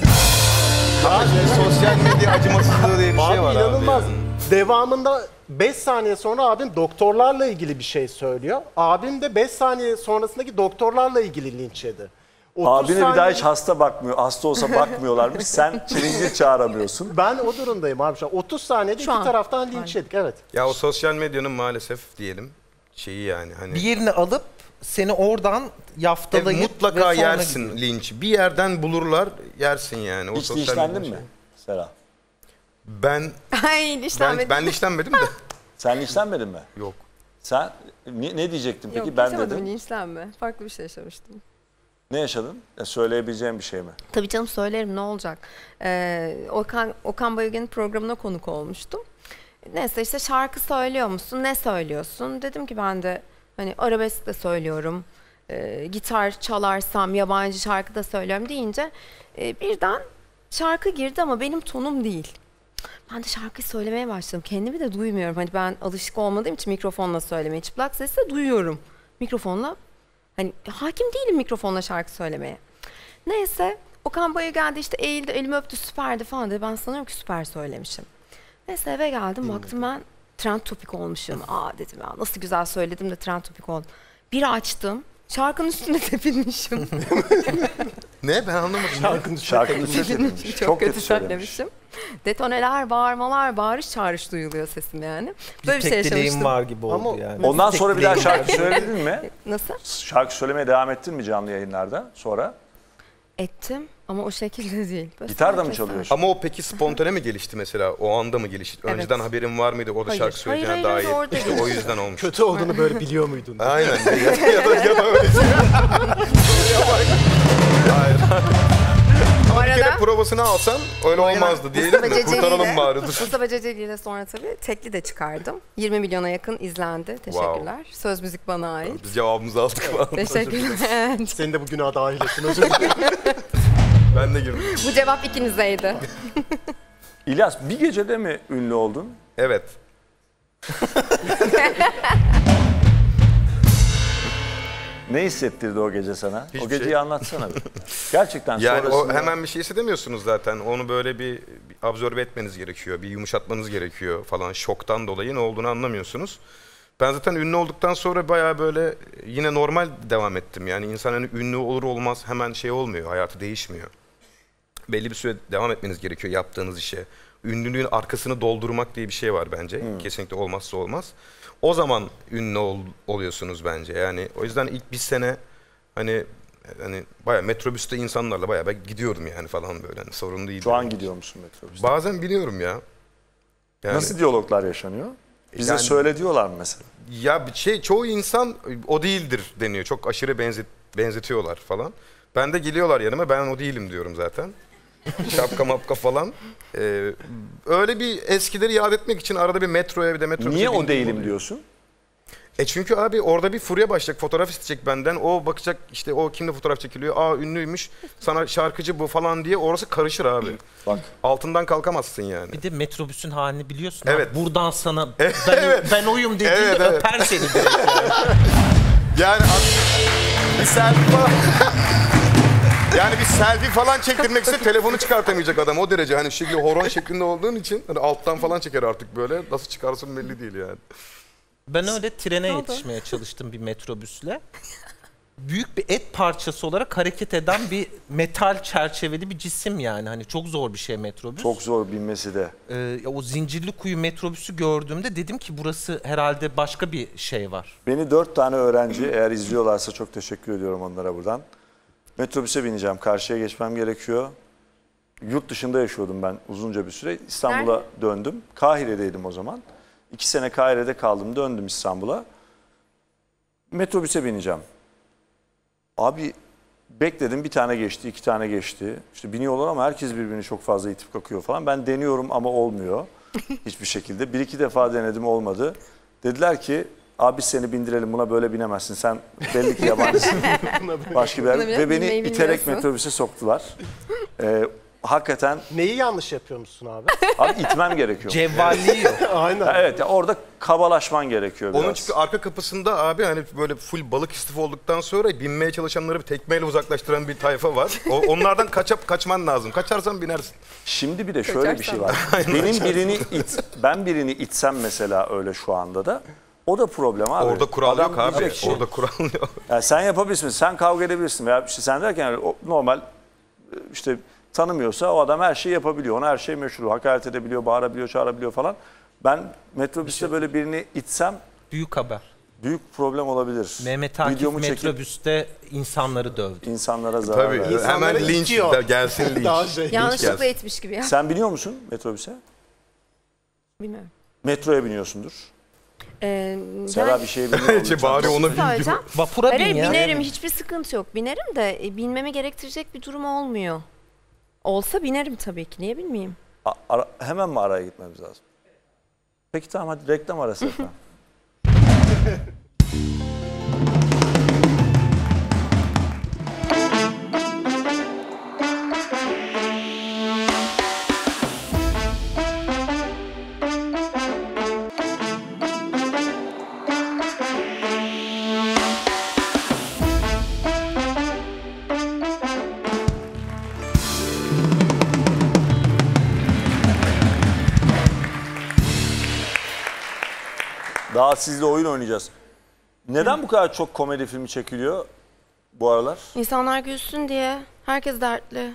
Abi sosyal medya acımasızlığı diye bir şey abi var inanılmaz. abi. Devamında beş saniye sonra abim doktorlarla ilgili bir şey söylüyor. Abim de beş saniye sonrasındaki doktorlarla ilgili linç yedi. otuz Abine bir daha saniye- hiç hasta bakmıyor. Hasta olsa bakmıyorlarmış. Sen çilingir çağıramıyorsun. Ben o durumdayım abi. Şu an otuz saniyede Şu iki an. taraftan linç yedik. Evet. Ya o sosyal medyanın maalesef diyelim şeyi yani hani. Bir yerini alıp seni oradan E, yaftalayıp ve mutlaka sonra yersin gidiyor. linç. Bir yerden bulurlar yersin yani. O Hiç sosyal linçlendin medya mi? şeyi. Serap. Ben Ay ben, işlenmedi. ben linçlenmedim de. Sen linçlenmedin mi? Yok. Sen ne, ne diyecektin peki? Yok, Ben yaşamadım dedim. linçlenme. Farklı bir şey yaşamıştım. Ne yaşadın? Ya söyleyebileceğim bir şey mi? Tabii canım, söylerim, ne olacak. Ee, Okan, Okan Bayülgen'in programına konuk olmuştum. Neyse işte şarkı söylüyor musun? Ne söylüyorsun? Dedim ki ben de hani arabesk de söylüyorum. Ee, gitar çalarsam yabancı şarkı da söylüyorum deyince e, birden şarkı girdi ama benim tonum değil. Ben de şarkıyı söylemeye başladım. Kendimi de duymuyorum. Hani ben alışık olmadığım için mikrofonla söylemeyi, çıplak sesle duyuyorum. Mikrofonla, hani hakim değilim mikrofonla şarkı söylemeye. Neyse Okan Bayülgen de işte eğildi, elimi öptü, süperdi falan dedi. Ben sanıyorum ki süper söylemişim. Neyse eve geldim, baktım ben trend topik olmuşum. Aa dedim ya, nasıl güzel söyledim de trend topik oldum. Bir açtım, şarkının üstüne tepinmişim. Ne? Ben anlamadım. Şarkının Şarkının üstüne Tepinmişim, tepinmiş. çok, Çok kötü kötü söylemiş. söylemişim. Detoneler, bağırmalar, bağırış çağrış duyuluyor sesim yani. Böyle bir, Bir şey tek dileğim yaşamıştım. var gibi oldu Ama yani. Ondan Tek sonra bir daha dileğim var. şarkı söyledin mi? Nasıl? Şarkı söylemeye devam ettin mi canlı yayınlarda sonra? Ettim ama o şekilde değil. Böyle Gitar da mı sakin çalıyorsun? Ama o peki spontane mi gelişti mesela? O anda mı gelişti? Evet. Önceden haberin var mıydı orada Hayır. şarkı söyleyeceğine Hayır, hayır, dair? orada İşte o yüzden olmuş. Kötü olduğunu böyle biliyor muydun? Aynen. ya, ya da, ya da öyle. Hayır. O Bir kere arada provasını alsan öyle olmazdı diyelim Mustafa de Ceceli kurtaralım ile- bari. Dur. Mustafa Ceceli ile sonra tabii tekli de çıkardım. yirmi milyona yakın izlendi. Teşekkürler. Söz müzik bana ait. Biz cevabımızı aldık falan. Teşekkürler. Seni de bugüne dahil etsin, özür dilerim. Ben de girdim. Bu cevap ikinizdeydi. İlyas, bir gecede mi ünlü oldun? Evet. Ne hissettirdi o gece sana? Hiçbir o geceyi şey. anlatsana bir. Gerçekten Yani o sonrasında... hemen bir şey hissedemiyorsunuz zaten. Onu böyle bir, bir absorbe etmeniz gerekiyor. Bir yumuşatmanız gerekiyor falan. Şoktan dolayı ne olduğunu anlamıyorsunuz. Ben zaten ünlü olduktan sonra bayağı böyle yine normal devam ettim. Yani insan hani ünlü olur olmaz hemen şey olmuyor. Hayatı değişmiyor. Belli bir süre devam etmeniz gerekiyor yaptığınız işe. Ünlülüğün arkasını doldurmak diye bir şey var bence. Hmm. Kesinlikle olmazsa olmaz. O zaman ünlü ol, oluyorsunuz bence. Yani o yüzden ilk bir sene hani hani bayağı metrobüste insanlarla bayağı ben gidiyorum yani falan böyle. Hani sorun değil. Şu an gidiyor musun metrobüste? Bazen biliyorum ya. Yani, Nasıl diyaloglar yaşanıyor? Bize Yani- söyle diyorlar mı mesela? Ya bir şey çoğu insan o değildir deniyor. Çok aşırı benzet, benzetiyorlar falan. Ben de geliyorlar yanıma, ben o değilim diyorum zaten. Şapka mapka falan. Ee, öyle bir eskileri yad etmek için arada bir metroya bir de metrobüse Niye o bindiğim değilim oluyor. diyorsun? E çünkü abi orada bir furya başlayacak, fotoğraf isteyecek benden. O bakacak işte o kimle fotoğraf çekiliyor. Aa ünlüymüş, sana şarkıcı bu falan diye orası karışır abi. Bak. Altından kalkamazsın yani. Bir de metrobüsün halini biliyorsun. Evet. Abi. Buradan sana Evet, ben, evet. ben oyum dediğinde Evet, evet. öper seni direkt. Yani. Yani bir selfie falan... Yani bir selfie falan çektirmek ise telefonu çıkartamayacak adam o derece. Hani şekli horon şeklinde olduğun için hani alttan falan çeker artık böyle. Nasıl çıkarsın belli değil yani. Ben öyle trene Ne oldu? yetişmeye çalıştım bir metrobüsle. büyük bir et parçası olarak hareket eden bir metal çerçeveli bir cisim yani. Hani çok zor bir şey metrobüs. Çok zor binmesi de. Ee, o Zincirlikuyu metrobüsü gördüğümde dedim ki burası herhalde başka bir şey var. Beni dört tane öğrenci eğer izliyorlarsa çok teşekkür ediyorum onlara buradan. Metrobüse bineceğim. Karşıya geçmem gerekiyor. Yurt dışında yaşıyordum ben uzunca bir süre. İstanbul'a döndüm. Kahire'deydim o zaman. İki sene Kahire'de kaldım. Döndüm İstanbul'a. Metrobüse bineceğim. Abi bekledim, bir tane geçti, iki tane geçti. İşte biniyorlar ama herkes birbirini çok fazla itip kakıyor falan. Ben deniyorum ama olmuyor hiçbir şekilde. Bir iki defa denedim, olmadı. Dediler ki abi seni bindirelim, buna böyle binemezsin. Sen belli ki yabancısın. Başka bir yer. Ve beni iterek metrobüse soktular. Ee, hakikaten... Neyi yanlış yapıyormuşsun abi? Abi itmem gerekiyor. Cevvalliği yok. Aynen. Evet ya, orada kabalaşman gerekiyor biraz. Onun çünkü arka kapısında abi hani böyle full balık istifi olduktan sonra binmeye çalışanları bir tekmeyle uzaklaştıran bir tayfa var. O, onlardan kaçıp kaçman lazım. Kaçarsan binersin. Şimdi bir de şöyle bir şey var. Benim birini it, ben birini itsem mesela öyle şu anda da, o da problem abi. Orada kural Adam yok abi. diyecek ki, Orada kural yok. Yani sen yapabilirsin, sen kavga edebilirsin veya işte sen derken yani o normal işte tanımıyorsa o adam her şeyi yapabiliyor. Ona her şey meşru. Hakaret edebiliyor, bağırabiliyor, çağırabiliyor falan. Ben metrobüste böyle birini itsem büyük haber. Büyük problem olabilir. Mehmet Akif Videomu çekip metrobüste insanları dövdü. İnsanlara zarar Tabii. verdi. Hemen linç itiyor. gelsin linç. Şey. Yanlışlıkla etmiş gibi ya. Sen biniyor musun metrobüse? Bilmiyorum. Metroya biniyorsundur. Ee, Serap yani- bir şey biliyor Şey, bari ona bin Söyleyeceğim. Vapura bin Hayır, ya. binerim, hiçbir sıkıntı yok. Binerim de e, binmemi gerektirecek bir durum olmuyor. Olsa binerim tabii ki. Niye bilmeyeyim? A- ara- hemen mi araya gitmemiz lazım? Peki tamam, hadi reklam arası efendim. Daha sizle oyun oynayacağız. Neden bu kadar çok komedi filmi çekiliyor bu aralar? İnsanlar gülsün diye. Herkes dertli.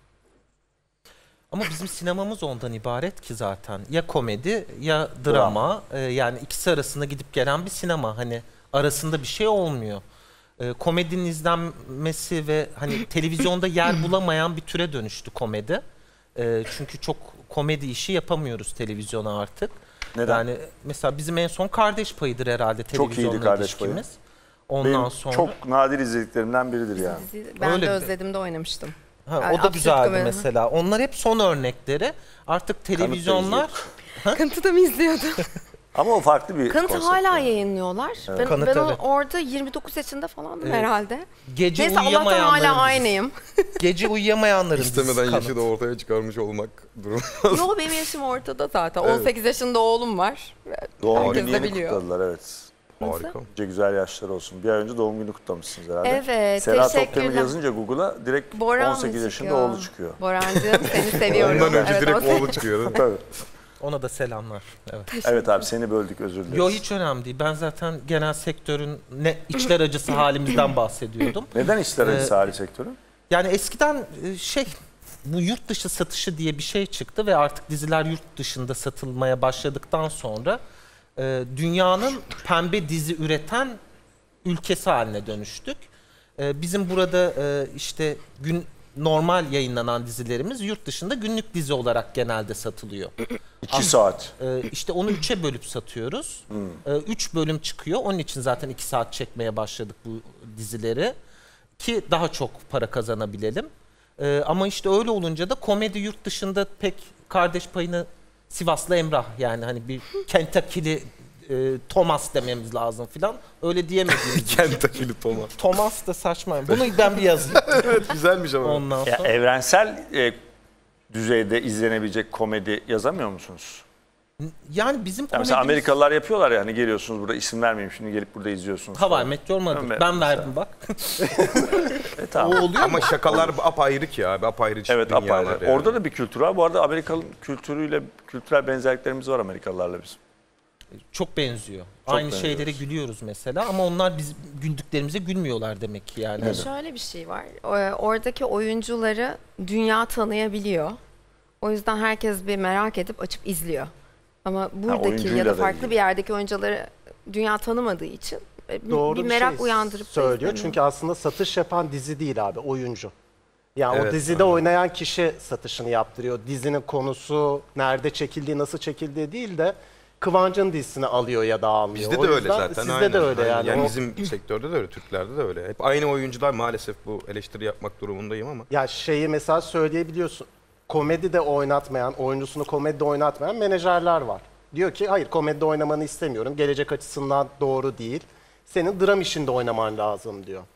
Ama bizim sinemamız ondan ibaret ki zaten. Ya komedi ya drama. Ee, yani ikisi arasında gidip gelen bir sinema. Hani arasında bir şey olmuyor. Ee, komedinin izlenmesi ve hani televizyonda yer bulamayan bir türe dönüştü komedi. Ee, çünkü çok komedi işi yapamıyoruz televizyona artık. Neden? Yani mesela bizim en son Kardeş Payı'dır herhalde Çok televizyonla iyiydi Kardeş Payı. ilişkimiz. Ondan Benim sonra çok nadir izlediklerimden biridir yani. Dizi- Ben Öyle de de. özledim de oynamıştım. Ha, Yani o da absürt güzeldi komedi. mesela. Onlar hep son örnekleri. Artık televizyonlar... Kanıt'ı mı izliyordun? Ama o farklı bir Kanıt'ı konsept hala yani. yayınlıyorlar. Ben, Kanıt, ben o- evet. orada yirmi dokuz yaşında falandım Evet. herhalde. Gece Neyse Allah'tan uyuyamayanların hala dizisi. aynıyım. Gece uyuyamayanların İstemeden dizisi yaşı Kanıt. da ortaya çıkarmış olmak durumu. Yo, benim yaşım ortada zaten. on sekiz yaşında oğlum var. Doğum Herkes günü de yeni biliyor. kutladılar, evet. Harika. Nice güzel yaşlar olsun. Bir ay önce doğum günü kutlamışsınız herhalde. Evet, Serhat teşekkürler. Topdemir yazınca Google'a direkt Boran on sekiz mı yaşında çıkıyor? oğlu çıkıyor. Borancığım seni seviyorum. Ondan önce Evet, direkt o- oğlu çıkıyor değil mi? Tabii. Ona da selamlar. Evet. Evet abi, seni böldük, özür dileriz. Yo, hiç önemli değil. Ben zaten genel sektörün ne içler acısı halimizden bahsediyordum. Neden işler acısı Ee, hali sektörü? Yani eskiden e, şey, bu yurt dışı satışı diye bir şey çıktı ve artık diziler yurt dışında satılmaya başladıktan sonra e, dünyanın pembe dizi üreten ülkesi haline dönüştük. E, bizim burada e, işte gün normal yayınlanan dizilerimiz yurt dışında günlük dizi olarak genelde satılıyor. İki saat. E, işte onu üçe bölüp satıyoruz. E, üç bölüm çıkıyor. Onun için zaten iki saat çekmeye başladık bu dizileri. Ki daha çok para kazanabilelim. Ee, ama işte öyle olunca da komedi yurt dışında pek Kardeş Payı'nı Sivaslı Emrah, yani hani bir Kentucky'li e, Thomas dememiz lazım filan. Öyle diyemediğimiz için. Kentucky'li Thomas. Thomas da saçma. Bunu ben bir yazayım. Evet, güzelmiş ama. Ondan Ya, sonra. evrensel e, düzeyde izlenebilecek komedi yazamıyor musunuz? Yani bizim Yani komedimiz... mesela Amerikalılar yapıyorlar ya, hani geliyorsunuz burada, isim vermeyeyim şimdi, gelip burada izliyorsunuz. Hawaii falan. Meteor Mother. Evet, Ben mesela. verdim bak. E, tamam. O oluyor Ama mu? şakalar apayrı ki abi, apayrı Evet, dünyalar apayrı. yani. Orada da bir kültür var. Bu arada Amerikalı kültürüyle kültürel benzerliklerimiz var Amerikalılarla bizim. Çok benziyor. Çok Aynı benziyoruz. şeylere gülüyoruz mesela ama onlar biz güldüklerimize gülmüyorlar demek ki yani. Ya şöyle bir şey var. O- Oradaki oyuncuları dünya tanıyabiliyor. O yüzden herkes bir merak edip açıp izliyor. Ama buradaki oyuncuyla ya da da farklı ilgili. bir yerdeki oyuncuları dünya tanımadığı için e, Doğru bir bir merak şey uyandırıp da söylüyor. izleniyor. Çünkü aslında satış yapan dizi değil abi, oyuncu. Yani Evet, o dizide aynen. oynayan kişi satışını yaptırıyor. Dizinin konusu, nerede çekildiği, nasıl çekildiği değil de Kıvancı'nın dizisini alıyor ya da almıyor. Bizde O de öyle yüzden zaten. Sizde aynen, de öyle aynen. yani. O- bizim sektörde de öyle, Türklerde de öyle. Hep aynı oyuncular, maalesef bu eleştiri yapmak durumundayım ama. Ya şeyi mesela söyleyebiliyorsun. Komedide oynatmayan, oyuncusunu komedide oynatmayan menajerler var. Diyor ki hayır, komedide oynamanı istemiyorum. Gelecek açısından doğru değil. Senin dram işinde oynaman lazım diyor.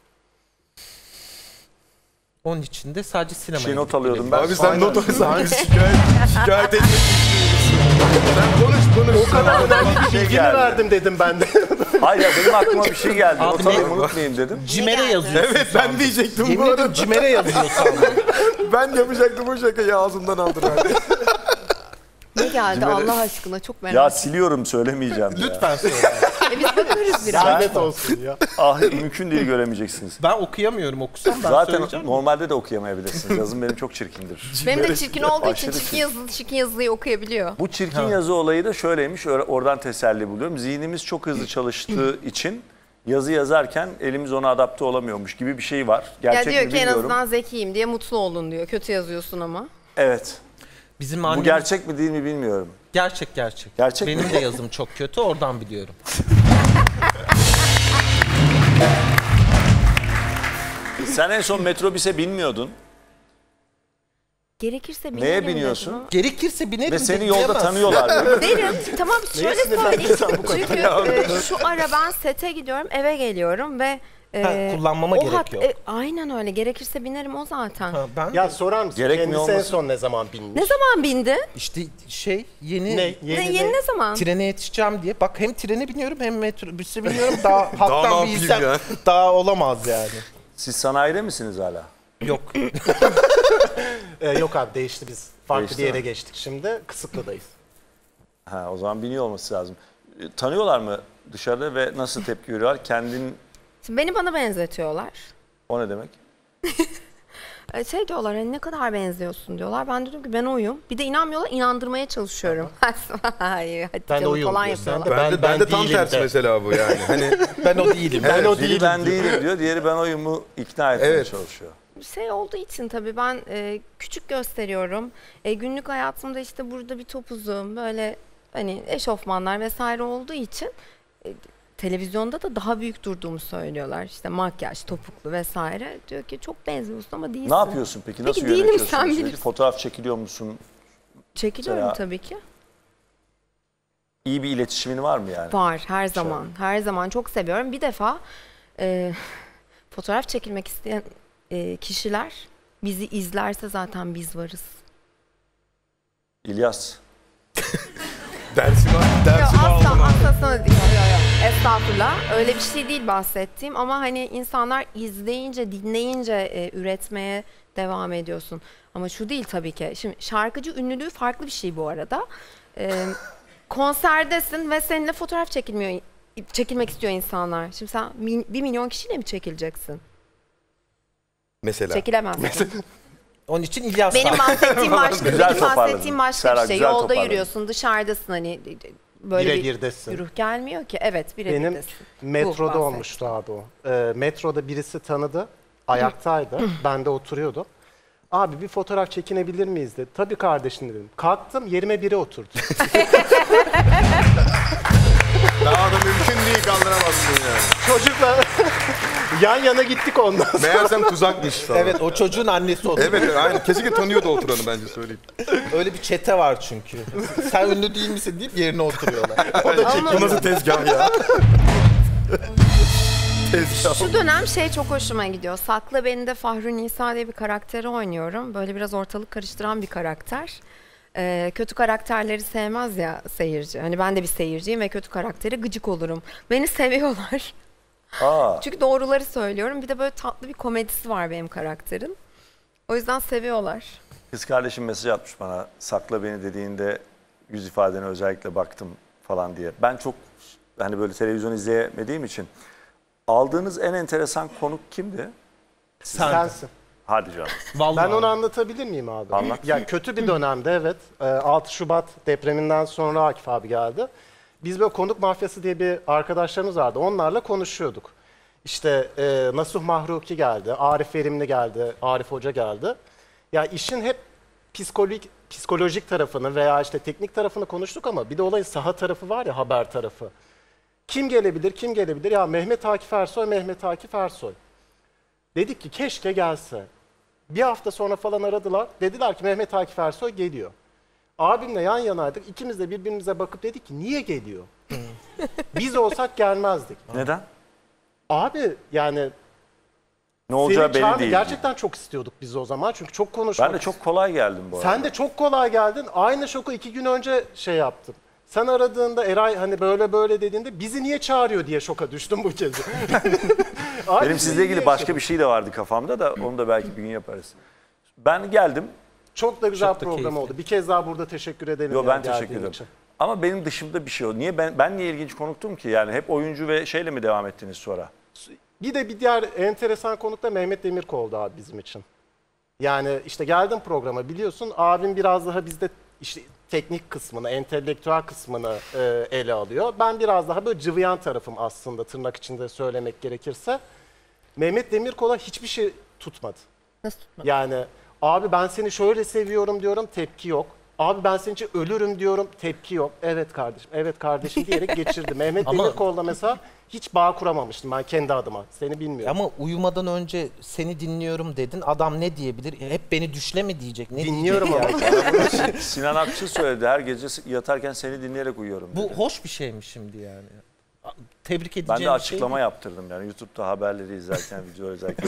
Onun için de sadece sinemaya Şey not gidip alıyordum gelelim. ben. Abi sen Aynen. not alırsan biz şikayet, şikayet etmek istiyoruz. Sen konuş konuş. O kadar önemli bir Şey bilgini geldi. verdim dedim ben de. Hayır ya, benim aklıma bir şey geldi. Abi Not ne- alayım, unutmayayım dedim. Cimere yazıyorsun. Evet, ben diyecektim bu Yemin arada. ederim cimere yazıyor sandım. Ben yapacaktım o şakayı, ağzımdan aldın abi. Ne geldi Cimere- Allah aşkına, çok merak Ya ettim. siliyorum, söylemeyeceğim ya. Lütfen söyle. E biz bakarız biraz. Lanet olsun ya. Ah, mümkün değil, göremeyeceksiniz. Ben okuyamıyorum, okusam ben Zaten söyleyeceğim. normalde de okuyamayabilirsiniz. Yazım benim çok çirkindir. Benim de çirkin olduğu için Aşırı çirkin, yazı, çirkin yazıyı okuyabiliyor. Bu çirkin yazı olayı da şöyleymiş, or- oradan teselli buluyorum. Zihnimiz çok hızlı çalıştığı için yazı yazarken elimiz ona adapte olamıyormuş gibi bir şey var. Gerçek ya diyor mi ki en bilmiyorum. azından zekiyim diye mutlu olun diyor. Kötü yazıyorsun ama. Evet. Bizim Bu annemiz... gerçek mi değil mi bilmiyorum. Gerçek gerçek. Gerçek Benim mi? de yazım çok kötü, oradan biliyorum. Sen en son metrobüse binmiyordun Gerekirse binerim Neye dedim biniyorsun? ama. Gerekirse binerim ve seni de yolda diyemezsin. tanıyorlar. Derim. Tamam şöyle Neyse, söyleyeyim. sen bu kadar Çünkü e, şu ara ben sete gidiyorum, eve geliyorum ve e, Ha, kullanmama o gerek hak- yok. e, aynen öyle. Gerekirse binerim o zaten. Ha, ben Ya sorar mısın? Gerekmiyor Kendisi en olması- son ne zaman binmiş? Ne zaman bindi? işte şey yeni Ne? Ne, Yeni, yeni ne zaman? trene yetişeceğim diye. Bak hem trene biniyorum hem metrobüse biniyorum. Daha Daha ne halktan yapayım bilsem ya? daha olamaz yani. Siz sanayide misiniz hala? Yok. Ee, yok abi, değişti biz. Farklı Değişti bir yere mi? geçtik şimdi. Kısıklı'dayız. Ha, o zaman biniyor olması lazım. E, Tanıyorlar mı dışarıda ve nasıl tepki veriyorlar? Kendin, Şimdi beni bana benzetiyorlar. o ne demek? E, Şey diyorlar, hani ne kadar benziyorsun diyorlar. Ben dedim ki ben oyum. Bir de inanmıyorlar, inandırmaya çalışıyorum. Hayır, hadi Ben canım oyum falan diyor, sen yapıyorlar. de Ben, de, ben, de tam değilim tersi de. mesela bu yani. Hani Ben o değilim. Ben o Biri değilim ben diyor. değilim diyor, diğeri ben oyumu ikna etmeye Evet. çalışıyor. Şey olduğu için tabii ben e, küçük gösteriyorum. E, günlük hayatımda işte burada bir topuzum, böyle hani eşofmanlar vesaire olduğu için e, televizyonda da daha büyük durduğumu söylüyorlar. İşte makyaj, topuklu vesaire. Diyor ki çok benziyorsun ama değilsin. Ne yapıyorsun peki? Nasıl Peki, değilim, yönetiyorsun? sen süreci? bilirsin. Fotoğraf çekiliyor musun? Çekiliyorum Mesela- tabii ki. İyi bir iletişimin var mı yani? Var her zaman. Her zaman çok seviyorum. Bir defa e, fotoğraf çekilmek isteyen e, kişiler bizi izlerse zaten biz varız. İlyas. dersimi, Yok, dersimi asla, aldım abi. asla sana değil. Yok, yok, yok. Estağfurullah. Öyle bir şey değil bahsettiğim ama hani insanlar izleyince, dinleyince e, üretmeye devam ediyorsun. Ama şu değil tabii ki. Şimdi şarkıcı ünlülüğü farklı bir şey bu arada. E, konserdesin ve seninle fotoğraf çekilmiyor, çekilmek istiyor insanlar. Şimdi sen min- bir milyon kişiyle mi çekileceksin? Mesela. Çekilemezsin. Onun için İlyas Benim Salman. bahsettiğim başka, Güzel benim toparladın. bahsettiğim başka Serra, bir şey. güzel Yolda toparladın. yürüyorsun, dışarıdasın hani böyle bir Birebirdesin. ruh gelmiyor ki. Evet, birebirdesin. Benim metroda bahsettiğim. olmuştu abi o. Ee, metroda birisi tanıdı. Ayaktaydı. Ben de oturuyordum. Abi bir fotoğraf çekinebilir miyiz dedi. Tabii kardeşim dedim. Kalktım, yerime biri oturdu. Daha da mümkün değil, kaldıramazsın yani. Çocukla yan yana gittik ondan sonra. Meğersem tuzakmış falan. Evet, o çocuğun annesi o. Evet, evet, aynen. Kesinlikle tanıyordu oturanı, bence söyleyeyim. Öyle bir çete var çünkü. Sen ünlü değil misin deyip yerine oturuyorlar. Ama Bu nasıl tezgah ya? tezgah. şu dönem şey çok hoşuma gidiyor. Sakla Beni'de Fahru Nisa diye bir karakteri oynuyorum. Böyle biraz ortalık karıştıran bir karakter. Ee, kötü karakterleri sevmez ya seyirci. Hani ben de bir seyirciyim ve kötü karaktere gıcık olurum. Beni seviyorlar. Aa, Çünkü doğruları söylüyorum. Bir de böyle tatlı bir komedisi var benim karakterin. O yüzden seviyorlar. kız kardeşim mesaj atmış bana. Sakla beni dediğinde yüz ifadene özellikle baktım falan diye. Ben çok hani böyle televizyon izleyemediğim için aldığınız en enteresan konuk kimdi? Sensin. Hadi canım. Vallahi Ben onu anlatabilir miyim abi? Anlat. Ya kötü bir dönemde evet. Ee, altı Şubat depreminden sonra Akif abi geldi. Biz böyle konuk mafyası diye bir arkadaşlarımız vardı. Onlarla konuşuyorduk. İşte e, Nasuh Mahruki geldi, Arif Verimli geldi, Arif Hoca geldi. Ya işin hep psikolojik psikolojik tarafını veya işte teknik tarafını konuştuk ama bir de olayın saha tarafı var ya, haber tarafı. Kim gelebilir, kim gelebilir? Ya Mehmet Akif Ersoy, Mehmet Akif Ersoy. Dedik ki keşke gelse. Bir hafta sonra falan aradılar. Dediler ki Mehmet Akif Ersoy geliyor. Abimle yan yanaydık. İkimiz de birbirimize bakıp dedik ki niye geliyor? Biz olsak gelmezdik. Neden? Abi yani Ne olacağı seni belli çağırdı. değil. Gerçekten çok istiyorduk biz o zaman. Çünkü çok konuşmak. Ben de çok kolay geldim bu arada. Sen de çok kolay geldin. Aynı şoku iki gün önce şey yaptım. Sen aradığında Eray hani böyle böyle dediğinde bizi niye çağırıyor diye şoka düştüm bu kez. Abi Benim sizle ilgili başka bir şey de vardı kafamda da onu da belki bir gün yaparız. Ben geldim. Çok da güzel Çok da program keyifli. oldu. Bir kez daha burada teşekkür edelim. Yo, ya ben teşekkür geldiğin ederim. için. Ama benim dışımda bir şey o. Niye ben ben niye ilginç konuktum ki? Yani hep oyuncu ve şeyle mi devam ettiniz sonra? Bir de bir diğer enteresan konuk da Mehmet Demirkol'du abi bizim için. Yani işte geldim programa biliyorsun, abim biraz daha bizde işte teknik kısmını, entelektüel kısmını e, ele alıyor. Ben biraz daha böyle cıvıyan tarafım aslında, tırnak içinde söylemek gerekirse. Mehmet Demirkol'a hiçbir şey tutmadı. Nasıl tutmadı? Yani abi ben seni şöyle seviyorum diyorum, tepki yok. Abi ben senin için ölürüm diyorum, tepki yok. Evet kardeşim, evet kardeşim diyerek geçirdi. Mehmet Ama- Demirkol'la mesela hiç bağ kuramamıştım ben kendi adıma. Seni bilmiyorum. Ama uyumadan önce seni dinliyorum dedin. Adam ne diyebilir? E, Hep beni düşle mi diyecek? Ne Dinliyorum diyecek ama. yani? Sinan Akçıl söyledi. Her gece yatarken seni dinleyerek uyuyorum Bu dedi. hoş bir şeymiş şimdi yani. Tebrik edeceğim Ben de bir şey açıklama değil. yaptırdım yani YouTube'da haberleri izlerken, video izlerken.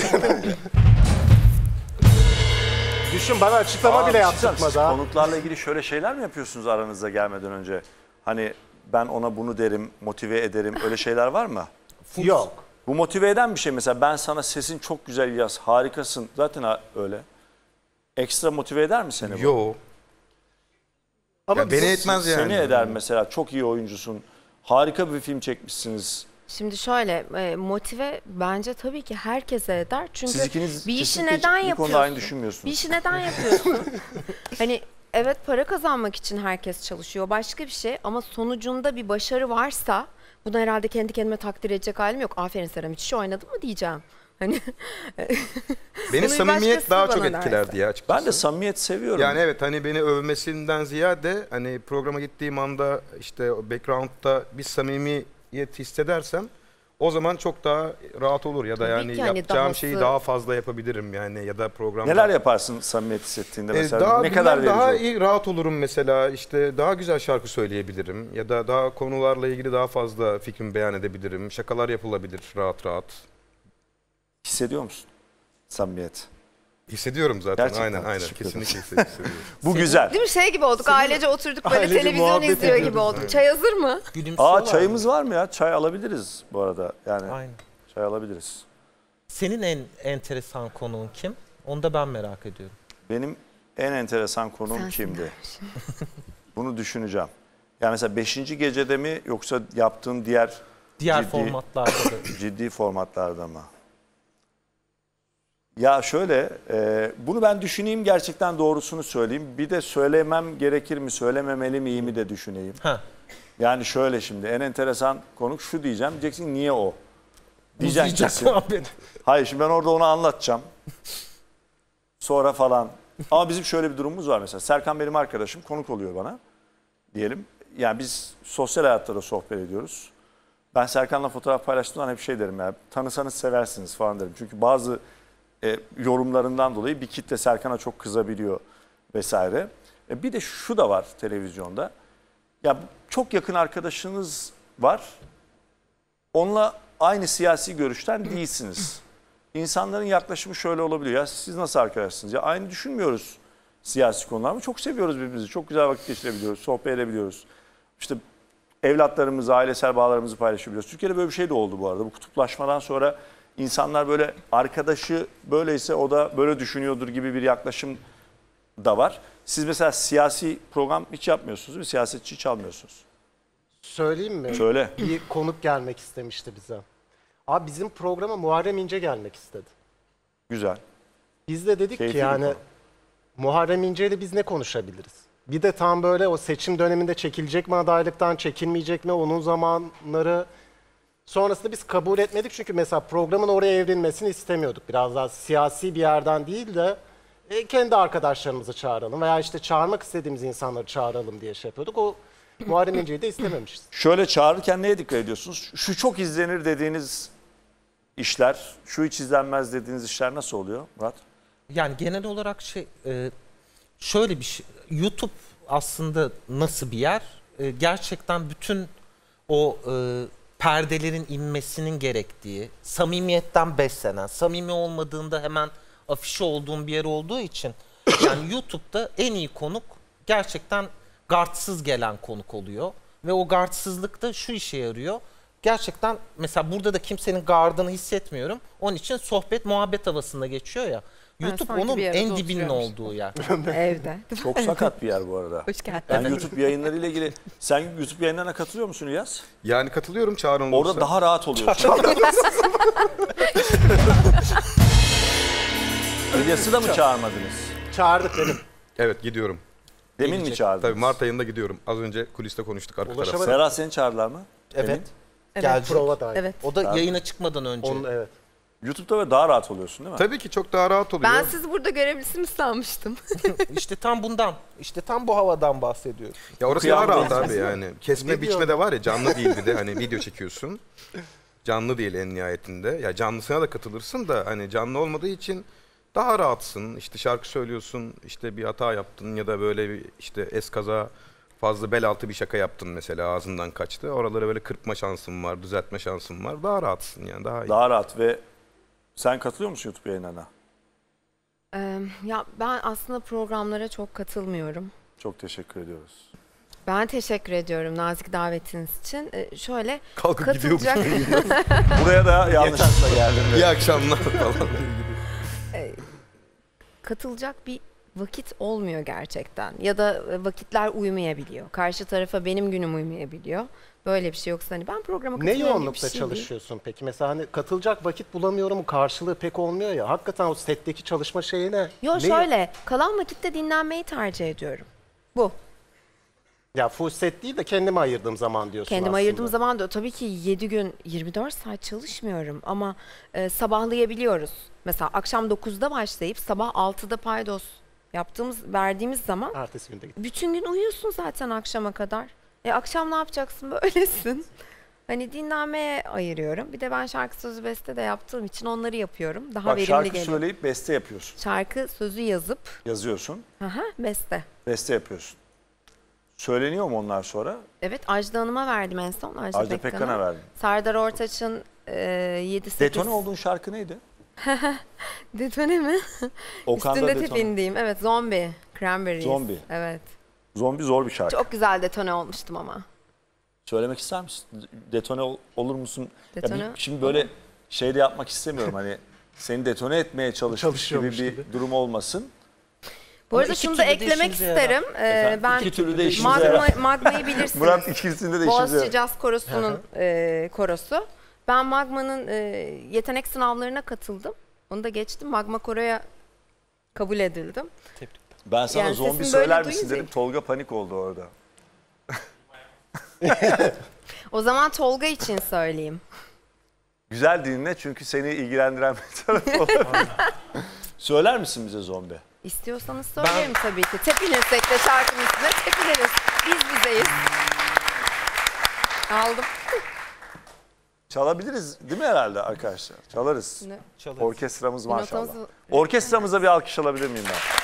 Düşün bana açıklama Aa, bile bir şey söyleyeyim, yaptırmadı siz ha. konuklarla ilgili şöyle şeyler mi yapıyorsunuz aranızda gelmeden önce? Hani ben ona bunu derim, motive ederim. Öyle şeyler var mı? Yok. Bu motive eden bir şey mesela. Ben sana sesin çok güzel İlyas, harikasın. Zaten ha- öyle. Ekstra motive eder mi seni bu? Yo. Ama Ya beni biz- etmez yani. Seni eder mesela. Çok iyi oyuncusun. Harika bir film çekmişsiniz. Şimdi şöyle e, motive bence tabii ki herkese eder. Çünkü Siz ikiniz bir işi kesinlikle neden bu konuda yapıyorsun? aynı düşünmüyorsunuz. Bir işi neden yapıyorsun? Hani evet, para kazanmak için herkes çalışıyor. Başka bir şey ama sonucunda bir başarı varsa bunu herhalde kendi kendime takdir edecek halim yok. Aferin Serap, hiç şey oynadın mı diyeceğim. Hani Beni Bunu samimiyet başkası daha bana çok derse. etkilerdi ya açıkçası. Ben de samimiyet seviyorum. Yani evet, hani beni övmesinden ziyade hani programa gittiğim anda işte o background'da bir samimiyet hissedersem o zaman çok daha rahat olur ya da Tabii yani ki hani yapacağım dahası- şeyi daha fazla yapabilirim yani ya da programda. Neler yaparsın samimiyet hissettiğinde Ee, mesela? daha ne kadar bilmem, daha verici olur? iyi rahat olurum mesela, işte daha güzel şarkı söyleyebilirim ya da daha konularla ilgili daha fazla fikrimi beyan edebilirim. Şakalar yapılabilir rahat rahat. Hissediyor musun samimiyet? Hissediyorum zaten. Gerçekten, aynen aynen teşekkür ederim. kesinlikle hissediyorum. Bu güzel. değil mi, şey gibi olduk, ailece oturduk böyle Ailece televizyon muhabbet izliyor gibi ediyoruz. olduk. Çay hazır mı? Aa, Gülümsüyorlar. çayımız var mı ya? Çay alabiliriz bu arada. Yani Aynen. çay alabiliriz. Senin en enteresan konuğun kim? Onu da ben merak ediyorum. Benim en enteresan konuğum Sensin kimdi? Bunu düşüneceğim. Yani mesela beşinci gecede mi yoksa yaptığın diğer Diğer ciddi, formatlarda da. ciddi formatlarda mı? Ya şöyle, e, bunu ben düşüneyim, gerçekten doğrusunu söyleyeyim. Bir de söylemem gerekir mi, söylememeli miyim mi de düşüneyim. Ha. Yani şöyle, şimdi en enteresan konuk şu diyeceğim. Diyeceksin niye o? Diyeceksin kesin. Uzayacak. Hayır, şimdi ben orada onu anlatacağım. Sonra falan. Ama bizim şöyle bir durumumuz var mesela. Serkan benim arkadaşım, konuk oluyor bana. Diyelim. Yani biz sosyal hayatta da sohbet ediyoruz. Ben Serkan'la fotoğraf paylaştığım zaman hep şey derim ya. Tanısanız seversiniz falan derim. Çünkü bazı e, yorumlarından dolayı bir kitle Serkan'a çok kızabiliyor vesaire. E, bir de şu da var televizyonda. Ya çok yakın arkadaşınız var. Onunla aynı siyasi görüşten değilsiniz. İnsanların yaklaşımı şöyle olabiliyor. Ya siz nasıl arkadaşsınız? Ya aynı düşünmüyoruz siyasi konular ama çok seviyoruz birbirimizi. Çok güzel vakit geçirebiliyoruz, sohbet edebiliyoruz. İşte evlatlarımızı, ailesel bağlarımızı paylaşabiliyoruz. Türkiye'de böyle bir şey de oldu bu arada. Bu kutuplaşmadan sonra insanlar böyle arkadaşı böyleyse o da böyle düşünüyordur gibi bir yaklaşım da var. Siz mesela siyasi program hiç yapmıyorsunuz değil mi? Siyasetçi hiç almıyorsunuz. Söyleyeyim mi? Söyle. Bir konuk gelmek istemişti bize. Abi bizim programa Muharrem İnce gelmek istedi. Güzel. Biz de dedik Keyifli ki bir yani konu. Muharrem İnce ile biz ne konuşabiliriz? Bir de tam böyle o seçim döneminde çekilecek mi adaylıktan, çekilmeyecek mi onun zamanları. Sonrasında biz kabul etmedik çünkü mesela programın oraya evrilmesini istemiyorduk. Biraz daha siyasi bir yerden değil de e, kendi arkadaşlarımızı çağıralım veya işte çağırmak istediğimiz insanları çağıralım diye şey yapıyorduk. O Muharrem İnce'yi de istememişiz. Şöyle çağırırken neye dikkat ediyorsunuz? Şu çok izlenir dediğiniz işler, şu hiç izlenmez dediğiniz işler nasıl oluyor Murat? Yani genel olarak şey e, şöyle bir şey. YouTube aslında nasıl bir yer? E, gerçekten bütün o e, perdelerin inmesinin gerektiği, samimiyetten beslenen, samimi olmadığında hemen afişe olduğum bir yer olduğu için yani YouTube'da en iyi konuk gerçekten gardsız gelen konuk oluyor. Ve o gardsızlık da şu işe yarıyor. Gerçekten mesela burada da kimsenin gardını hissetmiyorum. Onun için sohbet, muhabbet havasında geçiyor ya. YouTube sanki onun bir arada en dibinin oturuyormuş. olduğu yer. Evde. Çok sakat bir yer bu arada. Hoş geldin. Ben YouTube yayınlarıyla ilgili... Sen YouTube yayınlarına katılıyor musun İlyas? Yani katılıyorum çağrın olursa. Orada daha rahat oluyorsun. İlyas'ı da mı çağırmadınız? Çağırdık dedim. Evet gidiyorum. Demin mi çağırdınız? Tabii Mart ayında gidiyorum. Az önce kuliste konuştuk arka tarafta. Ulaşamadım. Serhat seni çağırdılar mı? Evet. Demin? Evet. Gelecek. Prova da aynı. Evet. O da Tamam. yayına çıkmadan önce. Onun, evet. YouTube'da böyle daha rahat oluyorsun değil mi? Tabii ki çok daha rahat oluyor. Ben sizi burada görevlisiniz sanmıştım. İşte tam bundan, işte tam bu havadan bahsediyoruz. Ya orası daha Kıyam rahat abi değil. yani. Kesme Ne biçme diyor? de var ya canlı değil bir de hani video çekiyorsun. Canlı değil en nihayetinde. Ya canlısına da katılırsın da hani canlı olmadığı için daha rahatsın. İşte şarkı söylüyorsun, işte bir hata yaptın ya da böyle bir işte eskaza fazla bel altı bir şaka yaptın mesela ağzından kaçtı. Oraları böyle kırpma şansın var, düzeltme şansın var. Daha rahatsın yani daha iyi. Daha rahat ve sen katılıyor musun YouTube yayınlarına? Ee, ya ben aslında programlara çok katılmıyorum. Çok teşekkür ediyoruz. Ben teşekkür ediyorum nazik davetiniz için. Ee, şöyle Kalkıp katılacak Buraya da yanlışlıkla geldim. İyi akşamlar falan. Ee, katılacak bir vakit olmuyor gerçekten. Ya da vakitler uymayabiliyor. Karşı tarafa benim günüm uymayabiliyor. Böyle bir şey yoksa hani ben programa Ne katılıyorum gibi bir yoğunlukta şey değil. çalışıyorsun peki? Mesela hani katılacak vakit bulamıyorum, karşılığı pek olmuyor ya. Hakikaten o setteki çalışma şeyi ne? Yo Ne- şöyle kalan vakitte dinlenmeyi tercih ediyorum. Bu. Ya full set değil de kendime ayırdığım zaman diyorsun Kendime aslında. ayırdığım zaman da tabii ki yedi gün yirmi dört saat çalışmıyorum ama e, sabahlayabiliyoruz. Mesela akşam dokuzda başlayıp sabah altıda paydos yaptığımız, verdiğimiz zaman Ertesi günde git. bütün gün uyuyorsun zaten akşama kadar. E akşam ne yapacaksın? Böylesin. Hani dinlenmeye ayırıyorum. Bir de ben şarkı sözü beste de yaptığım için onları yapıyorum. Daha Bak verimli şarkı geliyor. söyleyip beste yapıyorsun. Şarkı sözü yazıp Yazıyorsun, aha, beste. beste yapıyorsun. Söyleniyor mu onlar sonra? Evet Ajda Hanım'a verdim en son. Ajda, Ajda Pekkan'a verdin. Serdar Ortaç'ın e, yedi sekiz... Detone olduğun şarkı neydi? Detone mi? Okan'da Üstünde detone. tepindiğim. Evet Zombie. Cranberries. Zombie. Evet. Zombi zor bir şarkı. Çok güzel detone olmuştum ama. Söylemek ister misin? Detone ol- olur musun? Ya Detone- bir- şimdi böyle şey de yapmak istemiyorum hani seni detone etmeye çalışmış gibi Çalışıyormuş bir gibi. durum olmasın. Ama Bu arada iki şunu da türlü de eklemek işimize yarar. isterim. Ee, Efendim, ben iki türlü de işimize Magma, yarar. Magma'yı bilirsiniz. Murat ikisinde de işimize Boğaziçi yarar. Caz Korosu'nun e, korosu. Ben Magma'nın e, yetenek sınavlarına katıldım. Onu da geçtim. Magma Koro'ya kabul edildim. Ben sana Yani zombi sesimi söyler böyle misin duyunca- dedim. Tolga panik oldu orada. O zaman Tolga için söyleyeyim. Güzel dinle çünkü seni ilgilendiren bir tarafı olur. Söyler misin bize zombi? İstiyorsanız söylerim tabii ki. Tepinirsek de şarkının üstüne tepiniriz. Biz bizeyiz. Aldım. Çalabiliriz değil mi herhalde arkadaşlar? Çalarız. Ne? Çalarız. Orkestramız maşallah. Notamızı- Orkestramıza bir alkış alabilir miyim ben?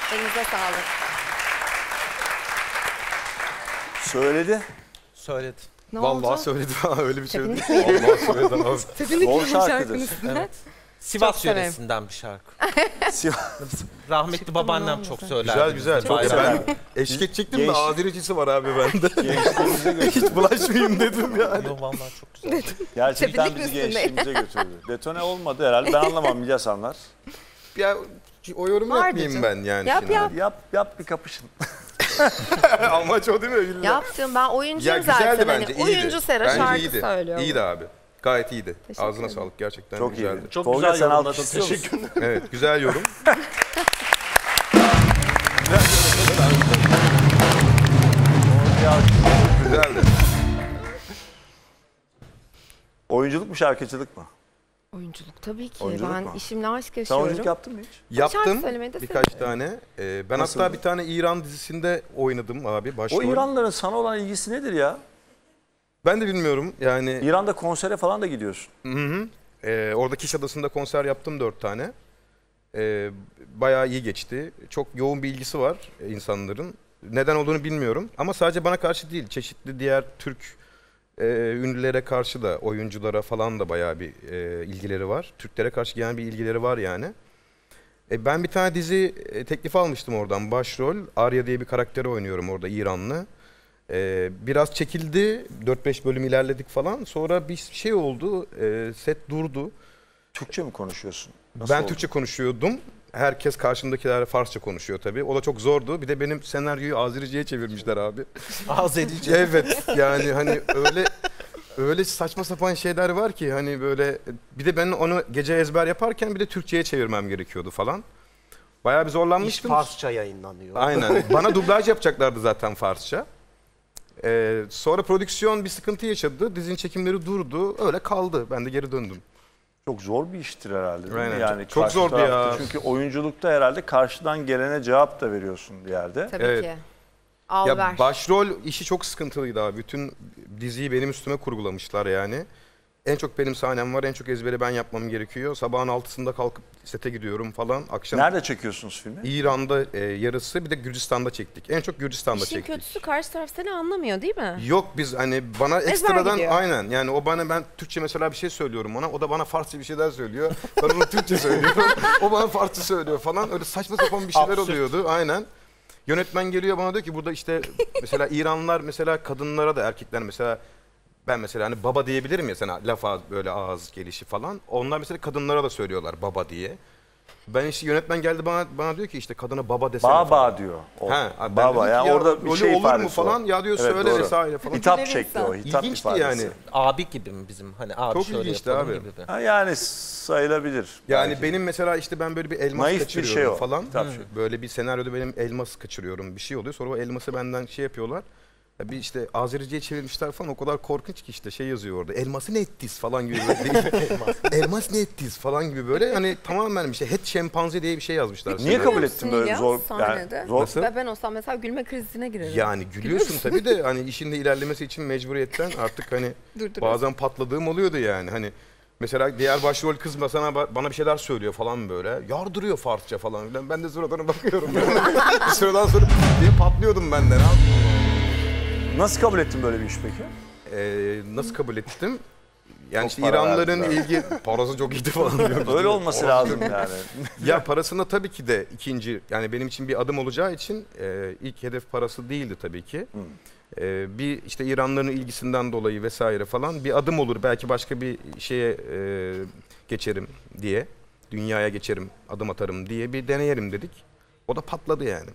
Elinize sağlık. Söyledi. Söyledi. Ne Vallahi oldu? söyledi ha öyle bir şey değil. Tepindik mi? Vallahi söyledi abi. Tepindik Zor mi bu şarkıdır. şarkının üstüne? Evet. Sivas Çok severim. yöresinden bir şarkı. Sivas. Rahmetli babaannem çok söylerdi. Güzel güzel. Çok Ya sever. ben eşlik çektim de Genç- Adiricisi var abi bende. Gençliğimize götürdü. Hiç bulaşmayayım dedim yani. Yo, vallahi çok güzel. Gerçekten Tepindik bizi mi üstünde? gençliğimize götürdü. Detone olmadı herhalde. Ben anlamam, Milas anlar. Ya o yorum Vardı yapmayayım canım. ben yani. Yap, şimdi. yap. Yap yap bir kapışın. Amaç o değil mi? İlla. Yaptım ben oyuncuyum Ya güzeldi zaten. bence, Hani iyiydi. oyuncu Sera Bence şarkı iyiydi. söylüyor. İyiydi abi. Gayet iyiydi. Teşekkür Ağzına ederim. sağlık gerçekten Çok güzeldi. iyiydi. Çok Tolga, güzel sen yorumladın. alkış istiyor musun? Teşekkür ederim. Evet güzel yorum. Güzeldi. Oyunculuk mu, şarkıcılık mı? Oyunculuk tabii ki. Oyunculuk ben mu? işimle aşk Sen yaşıyorum. oyunculuk yaptın mı hiç? Şarkı Yaptım söylemeyi de birkaç seviyorum. tane. Ee, ben Nasıldı? hatta bir tane İran dizisinde oynadım abi başrol. O İranlıların sana olan ilgisi nedir ya? Ben de bilmiyorum yani. İran'da konsere falan da gidiyorsun. Hı hı. Ee, orada Kiş Adası'nda konser yaptım dört tane. Ee, bayağı iyi geçti. Çok yoğun bir ilgisi var insanların. Neden olduğunu bilmiyorum. Ama sadece bana karşı değil, çeşitli diğer Türk e, ünlülere karşı da, oyunculara falan da bayağı bir e, ilgileri var. Türklere karşı gelen bir ilgileri var yani. E, ben bir tane dizi e, teklifi almıştım oradan, başrol. Arya diye bir karakteri oynuyorum orada, İranlı. E, biraz çekildi, dört beş bölüm ilerledik falan. Sonra bir şey oldu, e, set durdu. Türkçe mi konuşuyorsun? Nasıl Ben oldu? Türkçe konuşuyordum. Herkes karşımdakiler Farsça konuşuyor tabii. O da çok zordu. Bir de benim senaryoyu Azerice'ye çevirmişler abi. Azerice. Evet yani hani öyle öyle saçma sapan şeyler var ki hani böyle, bir de ben onu gece ezber yaparken bir de Türkçe'ye çevirmem gerekiyordu falan. Bayağı bir İş zorlanmıştım. Farsça yayınlanıyor. Aynen. Bana dublaj yapacaklardı zaten Farsça. Ee, sonra prodüksiyon bir sıkıntı yaşadı. Dizinin çekimleri durdu. Öyle kaldı. Ben de geri döndüm. Çok zor bir iştir herhalde değil mi? Aynen. Yani Çok karşı zordu tarafta. ya. Çünkü oyunculukta herhalde karşıdan gelene cevap da veriyorsun bir yerde. Tabii Evet. ki. Al Ya ver. başrol işi çok sıkıntılıydı abi. Bütün diziyi benim üstüme kurgulamışlar yani. En çok benim sahnem var, en çok ezberi ben yapmam gerekiyor. Sabahın altısında kalkıp sete gidiyorum falan. Akşam Nerede çekiyorsunuz filmi? İran'da e, yarısı, bir de Gürcistan'da çektik. En çok Gürcistan'da İşin çektik. kötüsü karşı taraf seni anlamıyor değil mi? Yok biz hani bana Ezber ekstradan gidiyor. aynen yani o bana, ben Türkçe mesela bir şey söylüyorum ona, o da bana Farsça bir şeyler söylüyor. Ben ona Türkçe söylüyorum. O bana Farsça söylüyor falan, öyle saçma sapan bir şeyler Absürt. oluyordu aynen. Yönetmen geliyor bana diyor ki burada işte mesela İranlılar mesela kadınlara da erkekler mesela, ben mesela hani baba diyebilirim ya sana, laf ağız, böyle ağız gelişi falan. Onlar mesela kadınlara da söylüyorlar baba diye. Ben işte yönetmen geldi bana bana diyor ki işte kadına baba desene Baba falan. diyor. O, Ha, ben baba dedim ya, ki ya orada bir rolü şey olur mu ifadesi falan? o. Ya diyor Evet, söyle doğru. vesaire falan. Hitap Güzel şekli o, insan. hitap İlginçti ifadesi. yani. Abi gibi mi bizim? Hani abi Çok şöyle ilginçti yapalım abi. gibi bir. Ha, yani sayılabilir. Yani belki. benim mesela işte ben böyle bir elmas Naif bir kaçırıyorum şey o. falan. Tabii. Böyle bir senaryoda benim elmas kaçırıyorum, bir şey oluyor. Sonra o elması benden şey yapıyorlar. Ya bir işte Azerice'ye çevirmişler falan, o kadar korkunç ki işte şey yazıyor orada. Elması ne ettiz falan gibi böyle. elmas. elmas ne ettiz falan gibi böyle. Hani tamamen bir şey. Het şempanze diye bir şey yazmışlar. Niye kabul ettin böyle İlyas, zor yani sahnede? zor Nasıl? Ve ben olsam mesela gülme krizine girerim. Yani gülüyorsun tabii de hani işin de ilerlemesi için mecburiyetten artık hani Durduruyorsun. bazen patladığım oluyordu yani. Hani mesela diğer başrol kız mesela bana bir şeyler söylüyor falan böyle. Yardırıyor Farsça falan filan. Ben de suratına bakıyorum. Bir sıradan sonra diye patlıyordum ben de. Ne yapayım? Nasıl kabul ettin böyle bir iş peki? Ee, nasıl kabul ettim? Yani Çok işte para İranlıların verdiler. ilgi parası çok iyiydi falan diyoruz. Öyle olması lazım yani. Ya parasında tabii ki de ikinci, yani benim için bir adım olacağı için e, ilk hedef parası değildi tabii ki. Hmm. E, bir işte İranlıların ilgisinden dolayı vesaire falan bir adım olur. Belki başka bir şeye e, geçerim diye, dünyaya geçerim, adım atarım diye bir deneyelim dedik. O da patladı yani.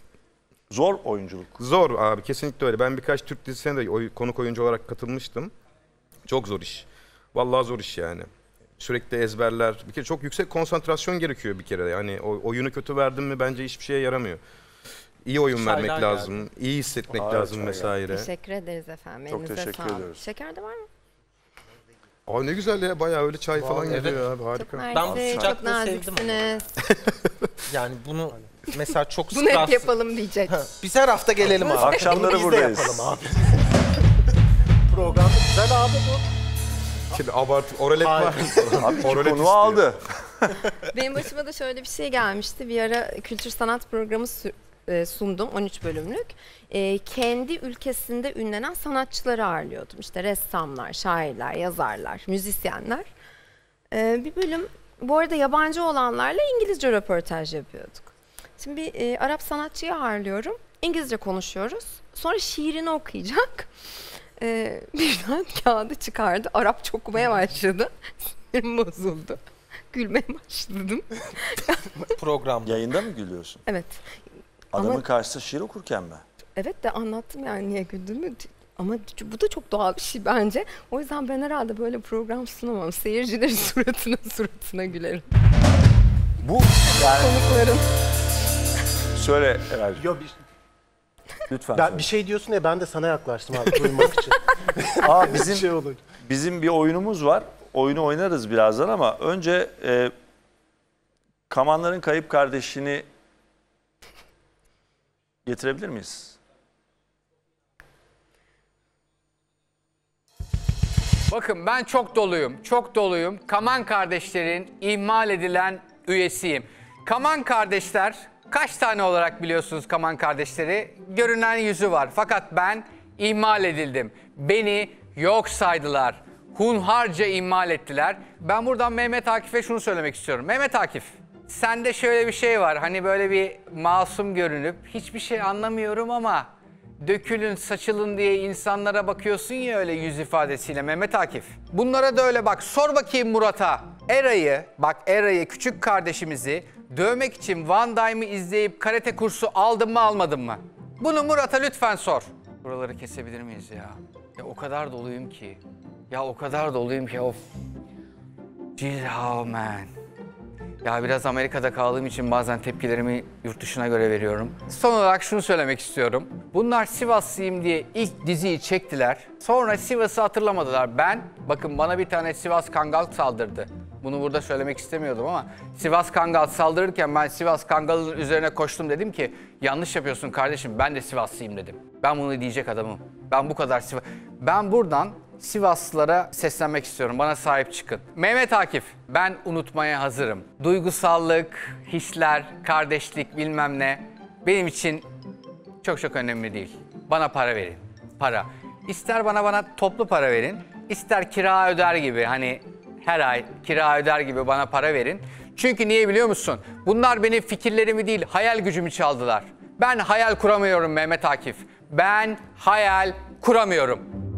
Zor oyunculuk. Zor abi, kesinlikle öyle. Ben birkaç Türk dizisine de oy- konuk oyuncu olarak katılmıştım. Çok zor iş. Vallahi zor iş yani. Sürekli ezberler. Bir kere çok yüksek konsantrasyon gerekiyor bir kere. Yani o, oyunu kötü verdin mi bence hiçbir şeye yaramıyor. İyi oyun Çaylar vermek geldi. lazım, iyi hissetmek Aa, lazım çay vesaire. Teşekkür ederiz efendim. Çok Elinize teşekkür sağlık. ediyoruz. Şeker de var mı? Aa ne güzel ya, bayağı öyle çay falan Evet. geliyor abi, Çok harika. Ben mersi, çok sıcaklığı sevdim ama. naziksiniz. Yani bunu mesela çok Bunu hep stres- yapalım diyecek. Biz her hafta gelelim abi. Akşamları Biz de buradayız. yapalım abi. Programda güzel abi bu. Şimdi abart, oralet var. Abi iki Oralet konu istiyor. aldı. Benim başıma da şöyle bir şey gelmişti. Bir ara kültür sanat programı sü- e, sundum, on üç bölümlük. E, kendi ülkesinde ünlenen sanatçıları ağırlıyordum. İşte ressamlar, şairler, yazarlar, müzisyenler. E, bir bölüm, bu arada yabancı olanlarla İngilizce röportaj yapıyorduk. Şimdi bir e, Arap sanatçıyı ağırlıyorum. İngilizce konuşuyoruz. Sonra şiirini okuyacak. E, birden kağıdı çıkardı. Arapça okumaya başladı. Sinirim bozuldu. Gülmeye başladım. Programda. Yayında mı gülüyorsun? Evet. Adamın Ama- karşısında şiir okurken mi? Evet de anlattım yani niye güldüğümü. Ama bu da çok doğal bir şey bence. O yüzden ben herhalde böyle program sunamam. Seyircilerin suratına suratına gülerim. Bu yani... Konukların. Söyle Eray'cığım. Yo, bir, Lütfen ben, söyle. bir şey diyorsun ya ben de sana yaklaştım abi duymak için. Aa, bizim, şey olur. bizim bir oyunumuz var. Oyunu oynarız birazdan ama önce e, Kamanların Kayıp Kardeşini getirebilir miyiz? Bakın ben çok doluyum, çok doluyum. Kaman Kardeşler'in ihmal edilen üyesiyim. Kaman Kardeşler, kaç tane olarak biliyorsunuz Kaman Kardeşleri? Görünen yüzü var. Fakat ben ihmal edildim. Beni yok saydılar. Hunharca ihmal ettiler. Ben buradan Mehmet Akif'e şunu söylemek istiyorum. Mehmet Akif, sende şöyle bir şey var. Hani böyle bir masum görünüp hiçbir şey anlamıyorum ama dökülün, saçılın diye insanlara bakıyorsun ya öyle yüz ifadesiyle Mehmet Akif. Bunlara da öyle bak. Sor bakayım Murat'a. Eray'ı, bak Eray'ı, küçük kardeşimizi dövmek için Van Damme'ı izleyip karate kursu aldın mı almadın mı? Bunu Murat'a lütfen sor. Buraları kesebilir miyiz ya? Ya o kadar doluyum ki. Ya o kadar doluyum ki of. Jesus, oh man. Ya biraz Amerika'da kaldığım için bazen tepkilerimi yurt dışına göre veriyorum. Son olarak şunu söylemek istiyorum. Bunlar Sivaslıyım diye ilk diziyi çektiler. Sonra Sivas'ı hatırlamadılar. Ben, bakın bana bir tane Sivas Kangal saldırdı. Bunu burada söylemek istemiyordum ama Sivas Kangal saldırırken ben Sivas Kangal'ın üzerine koştum, dedim ki yanlış yapıyorsun kardeşim, ben de Sivaslıyım dedim. Ben bunu diyecek adamım. Ben bu kadar Sivas... Ben buradan Sivaslılara seslenmek istiyorum. Bana sahip çıkın. Mehmet Akif, ben unutmaya hazırım. Duygusallık, hisler, kardeşlik bilmem ne benim için çok çok önemli değil. Bana para verin. Para. İster bana bana toplu para verin, ister kira öder gibi, hani her ay kira öder gibi bana para verin. Çünkü niye biliyor musun? Bunlar benim fikirlerimi değil, hayal gücümü çaldılar. Ben hayal kuramıyorum Mehmet Akif. Ben hayal kuramıyorum.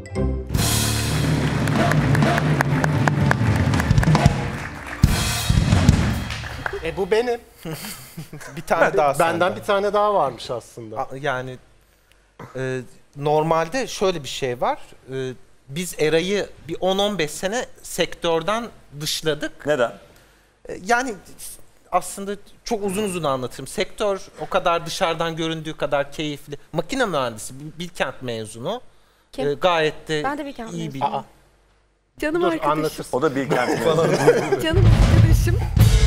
E bu benim. Bir tane daha Benden senden. bir tane daha varmış aslında. A- Yani e, normalde şöyle bir şey var. E, biz Eray'ı bir on on beş sene sektörden dışladık. Neden? E, yani aslında çok uzun uzun anlatırım. Sektör o kadar dışarıdan göründüğü kadar keyifli. Makine mühendisi, Bilkent mezunu. Kim? E, gayet de, Ben de Bilkent iyi bir... mezunuyum. Aa, Canım Dur arkadaşım. anlatırsın. O da Bilkent mezunu. Canım arkadaşım.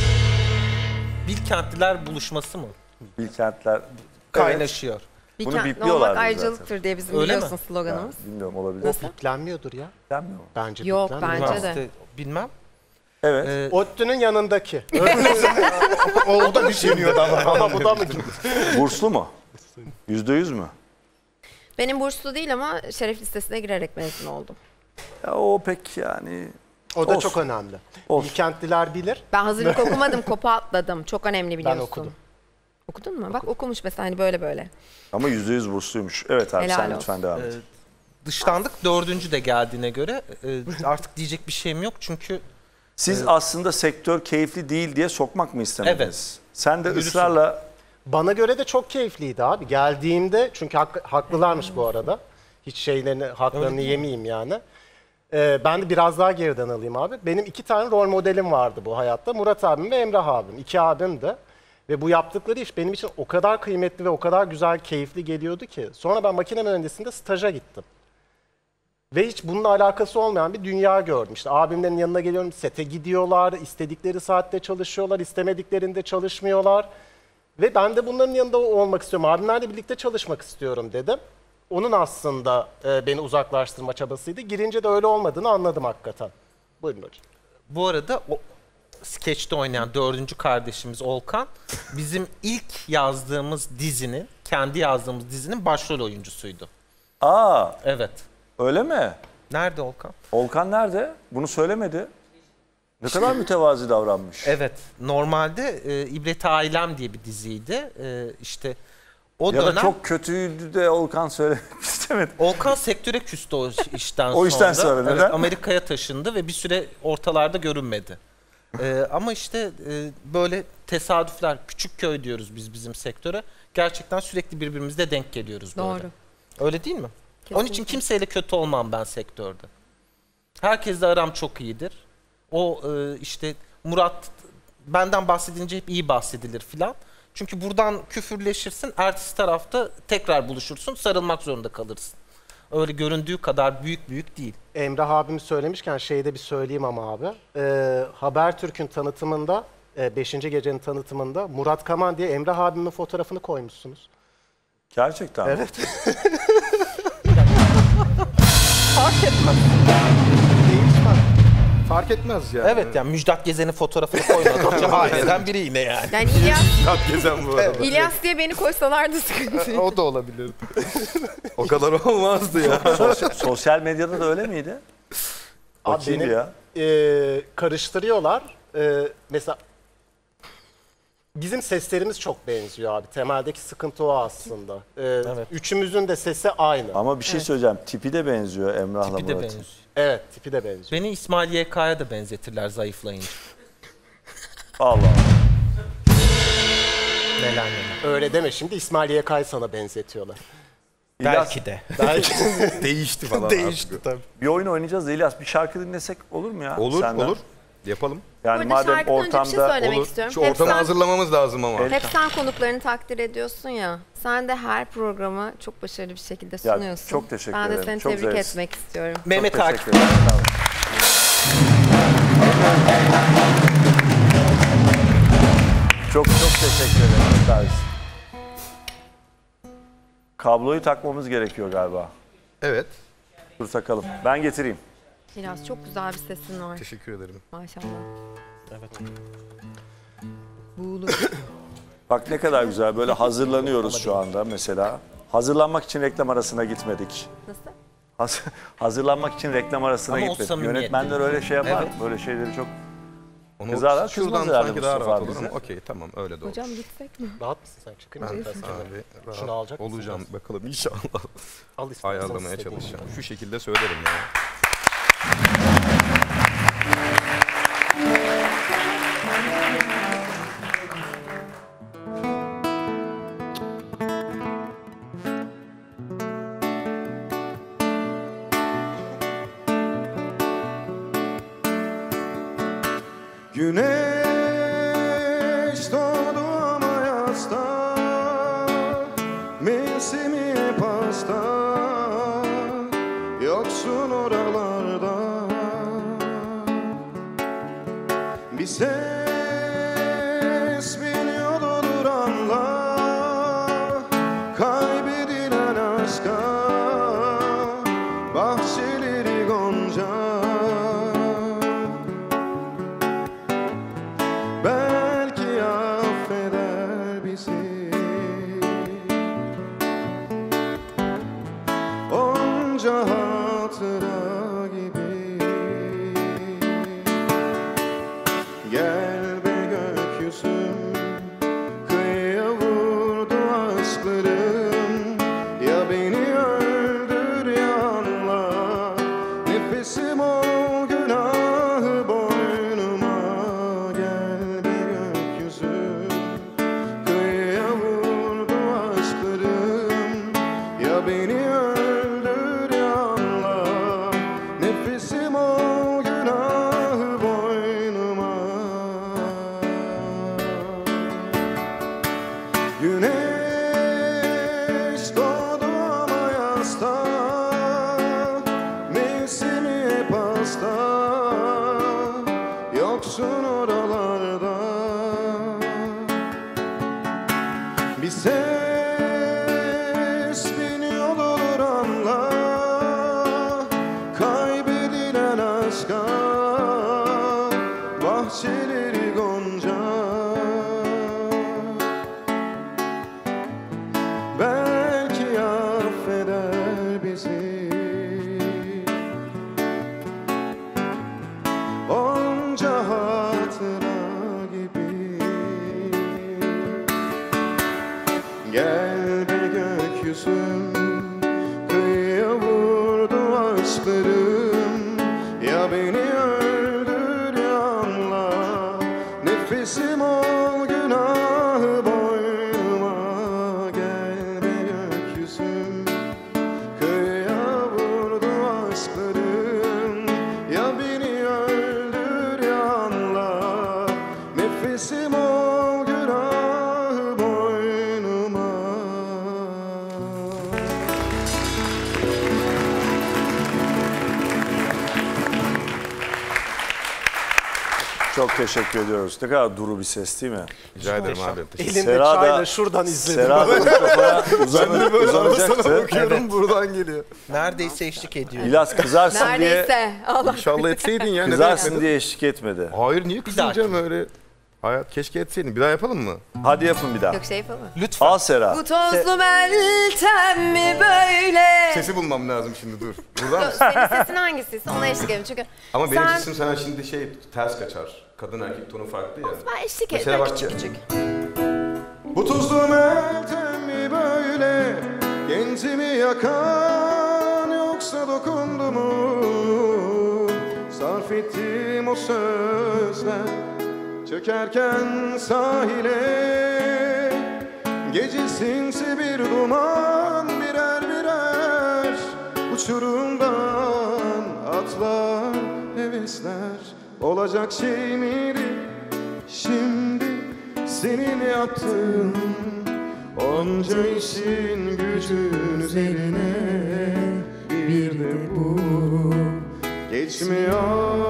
Bilkentliler buluşması mı? Bilkentler Kaynaşıyor. Bunu Bilkent bipliyorlar olmak zaten. ayrıcalıktır diye bizim Öyle mi? biliyorsun sloganımız. bilmiyorum, olabilir. Nasıl? Biplenmiyordur ya. Bilmiyorum. Bence Yok, biplenmiyor. bence de. Üniversite, bilmem. Evet. E, ODTÜ'nün yanındaki. o da düşünüyordu ama. Ama bu da mı gitti? Burslu mu? Yüzde yüz mü? Benim burslu değil ama şeref listesine girerek mezun oldum. Ya o pek yani... O da Olsun. çok önemli. Olsun. Bilkentliler bilir. Ben hazırlık okumadım, kopa atladım. Çok önemli biliyorsun. Ben okudum. Okudun mu? Bak okumuş mesela hani böyle böyle. Ama yüzde yüz bursluymuş. Evet abi, Helal sen olsun. lütfen devam et. e, dışlandık, dördüncü de geldiğine göre e, artık diyecek bir şeyim yok çünkü Siz Evet. aslında sektör keyifli değil diye sokmak mı istemediniz? Evet. Sen de Yürüsün. ısrarla... Bana göre de çok keyifliydi abi. Geldiğimde çünkü hak- haklılarmış bu arada. Hiç şeylerini, haklarını yemeyeyim yani. Ee, ben de biraz daha geriden alayım abi. Benim iki tane rol modelim vardı bu hayatta. Murat abim ve Emrah abim. İki abim de. Ve bu yaptıkları iş benim için o kadar kıymetli ve o kadar güzel, keyifli geliyordu ki. Sonra ben makine mühendisliğinde staja gittim. Ve hiç bununla alakası olmayan bir dünya gördüm. İşte abimlerin yanına geliyorum, sete gidiyorlar, istedikleri saatte çalışıyorlar, istemediklerinde çalışmıyorlar. Ve ben de bunların yanında olmak istiyorum. Abimlerle birlikte çalışmak istiyorum dedim. Onun aslında e, beni uzaklaştırma çabasıydı. Girince de öyle olmadığını anladım hakikaten. Buyurun hocam. bu arada o, skeçte oynayan dördüncü kardeşimiz Olkan bizim ilk yazdığımız dizinin, kendi yazdığımız dizinin başrol oyuncusuydu. Aa. Evet. Öyle mi? Nerede Olkan? Olkan nerede? Bunu söylemedi. Ne kadar mütevazi davranmış. Evet. Normalde e, İbret-i Ailem diye bir diziydi. E, işte o ya dönem... da çok kötüydü de Olkan söylemek istemedi. Olkan sektöre küstü o işten sonra. O işten sonra neden? Evet, Amerika'ya taşındı ve bir süre ortalarda görünmedi. Ee, ama işte e, böyle tesadüfler, küçük köy diyoruz biz bizim sektöre. Gerçekten sürekli birbirimizle denk geliyoruz böyle. Doğru. Öyle değil mi? Kesinlikle. Onun için kimseyle kötü olmam ben sektörde. Herkesle aram çok iyidir. O e, işte Murat benden bahsedince hep iyi bahsedilir filan. Çünkü buradan küfürleşirsin, ertesi tarafta tekrar buluşursun, sarılmak zorunda kalırsın. Öyle göründüğü kadar büyük büyük değil. Emrah abimi söylemişken şeyde bir söyleyeyim ama abi. Ee, Habertürk'ün tanıtımında, e, beşinci gecenin tanıtımında Murat Kaman diye Emrah abimin fotoğrafını koymuşsunuz. Gerçekten. Evet. Fark etmez. Değişmez. Fark etmez yani. Evet yani Müjdat Gezen'in fotoğrafını koymadıkça aileden biri yine yani. Yani İlyas, Müjdat Gezen bu arada. İlyas diye beni koysalardı sıkıntı. O da olabilir. O kadar olmazdı ya. Sosyal, sosyal medyada da öyle miydi? Abi O kimdi benim, ya? e, karıştırıyorlar. E, mesela bizim seslerimiz çok benziyor abi. Temeldeki sıkıntı o aslında. E, Evet. Üçümüzün de sesi aynı. Ama bir şey söyleyeceğim. Tipi de benziyor Emrah'la Tipi de Murat'ın. benziyor. Evet, tipi de benziyor. Beni İsmail Y K'ya da benzetirler zayıflayınca. Allah Allah. Neler neler. Öyle deme. Şimdi İsmail Y K'yı sana benzetiyorlar. Belki de. Belki. Değişti falan. Değişti artık. tabii. Bir oyun oynayacağız da İlyas bir şarkı dinlesek olur mu ya? Olur Senden? olur. Yapalım. Yani Burada madem şarkıdan önce bir şey ortamda söylemek Olur. istiyorum. Şu Hep ortamı sen- hazırlamamız lazım ama. Hep sen konuklarını takdir ediyorsun ya. Sen de her programı çok başarılı bir şekilde Ya, sunuyorsun. çok teşekkür ben ederim. de seni Çok tebrik zarifsin. etmek istiyorum. Mehmet Çok Akif. teşekkür ederim. Sağ olun. Çok çok teşekkür ederim. Sağ olun. Kabloyu takmamız gerekiyor galiba. Evet. Dur takalım. Ben getireyim. Biraz çok güzel bir sesin var. Teşekkür ederim. Maşallah. Evet. Buğulu. Bak ne kadar güzel. Böyle hazırlanıyoruz şu anda mesela. Hazırlanmak için reklam arasına gitmedik. Nasıl? Haz- hazırlanmak için reklam arasına Ama o gitmedik. samimiyet. Yönetmenler öyle şey yapar. Evet. Böyle şeyleri çok... Onu Kızarlar, şuradan kızmaz herhalde sanki daha Mustafa rahat abi olur ama bize. okey tamam öyle de olur. Hocam gitsek mi? Rahat mısın sen? Çıkınca Ben biraz sonra. abi rahat Şunu alacak mısın olacağım biraz? bakalım inşallah. Al istersen Ayarlamaya istediğin çalışacağım. gibi. Şu şekilde söylerim ya. Güneş doğdu ama yasta, mevsimi hep hasta, yoksun oralarda. Bir ses biliyordur anla, kaybedilen aşka, bahçeleri gonca. Belki affeder bizi. Onca hatıra gibi. Gel be gökyüzüm, kıyıya vurdu aşklarım. Ya beni öldür ya anla, nefesim ol günahı boynuma. Gel be gökyüzüm, kıyıya vurdu aşklarım. Ya beni öldür ya eder bizi. Onca hatıra gibi. Gel be gökyüzüm, kıyıya vurdu aşklarım. Ya beni öldür ya anla, nefesim ol günahı boynuma. Gel be gökyüzüm, kıyıya vurdu aşklarım. Ya beni öldür ya anla, nefesim ol günahı boynuma. Çok teşekkür ediyoruz. Ne kadar duru bir ses değil mi? Rica ederim abi. Elimde Sera da- çayla şuradan izledim. Sera da bu kafaya uzanır, uzanacaktı. Bakıyorum buradan geliyor. Neredeyse eşlik ediyor. İlyas kızarsın diye, Neredeyse. Allah İnşallah etseydin ya. neden kızarsın etmedin? diye eşlik etmedi. Hayır niye kızacağım öyle? Hayat keşke etseydin. Bir daha yapalım mı? Hadi yapın bir daha. Yok şey yapalım. Lütfen. Al Sera. Bu tozlu meltem mi böyle? Sesi bulmam lazım şimdi dur. Buradan mı? Senin sesin hangisiyse ona eşlik edelim. Çünkü Ama benim sen... sesim sana şimdi şey ters kaçar. Kadın erkek tonu farklı ya. Ben eşlik Mesela ederim bak- küçük küçük. Bu tuzlu meltem mi böyle, genzimi yakan, yoksa dokundu mu? Sarf ettiğim o sözler çökerken sahile, gece sinsi bir duman, birer birer uçurumdan atlar hevesler. Olacak şey miydi şimdi senin yaptığın, onca işin gücün üzerine bir de bu geçmiyor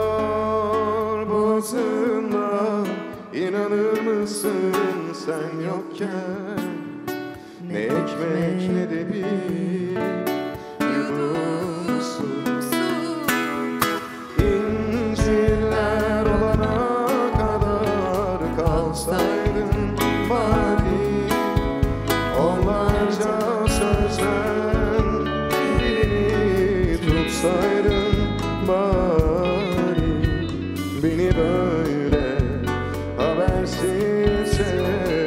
boğazından. İnanır mısın sen yokken, ne ekmek ne de bir yudum su. İncirler olana kadar kalsaydın bari, onlarca sözden birini tutsaydın bari. Beni böyle habersizce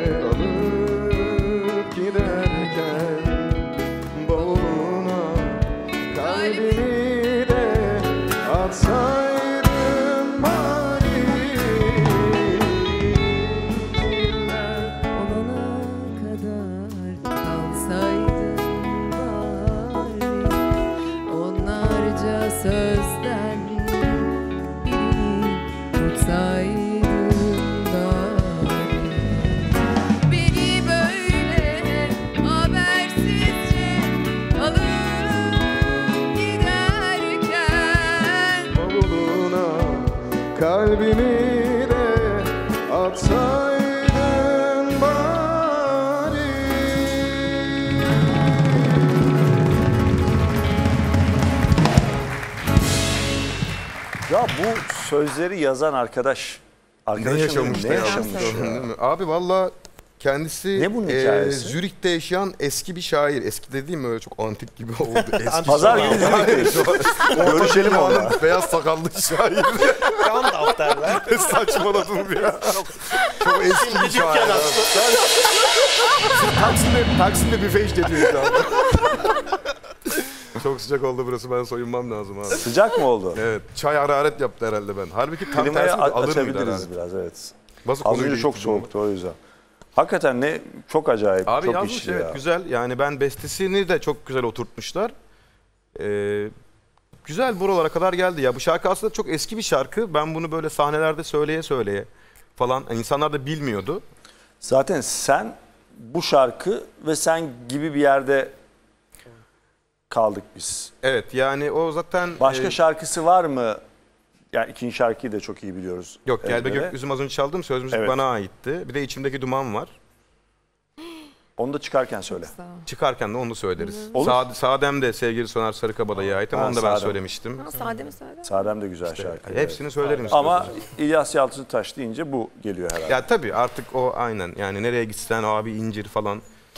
alıp giderken, bavuluna kalbimi de atsaydın bari. Olana kadar kalsaydın bari, onlarca sözden birini tutsaydın bari. Beni böyle habersizce alıp giderken, Bavuluna kalbimi de atsaydın bari. Ya bu sözleri yazan arkadaş, Ne arkadaşım yaşamış ne da yaşamış yaşamış ya? değil mi? Abi valla kendisi Ne bunun e, hikayesi? Zürih'te yaşayan eski bir şair. Eski dediğim öyle çok antik gibi oldu. Eski Pazar şair. günü Zürih'teyiz. Orta Görüşelim dünyanın onunla. Beyaz sakallı şair. Kan daftarlar. Saçmaladım ya. Çok, çok eski bir şair. Taksim'de, Taksim'de büfe işletiyor şu anda. Çok sıcak oldu burası, ben soyunmam lazım abi. Sıcak mı oldu? Evet, çay hararet yaptı herhalde ben. Halbuki tam Klimayı tersi a- alır mıydı açabiliriz herhalde? biraz, evet. Nasıl Az konuyla önce çok ilgili soğuktu o yüzden. Hakikaten ne çok acayip, Abi çok yazmış işli evet ya. güzel. Yani ben bestesini de çok güzel oturtmuşlar. Ee, güzel buralara kadar geldi ya. Bu şarkı aslında çok eski bir şarkı. Ben bunu böyle sahnelerde söyleye söyleye falan insanlar da bilmiyordu. Zaten sen bu şarkı ve sen gibi bir yerde kaldık biz. Evet yani o zaten... Başka e, şarkısı var mı? Yani ikinci şarkıyı da çok iyi biliyoruz. Yok Gel Be ezbere. Gökyüzüm az önce çaldım, söz müzik Evet. bana aitti. Bir de içimdeki duman var. Onu da çıkarken söyle. Çıkarken de onu da söyleriz. Olur. Sa Sadem de sevgili Soner Sarıkabadayı'ya ait ama Ha, onu da ben Sadem. söylemiştim. Ha, sade mi söyle? Sadem de güzel İşte, şarkı. hepsini evet. söylerim Ama istiyorsanız. İlyas Yalçıntaş deyince bu geliyor herhalde. Ya tabii artık o aynen yani nereye gitsen abi incir falan.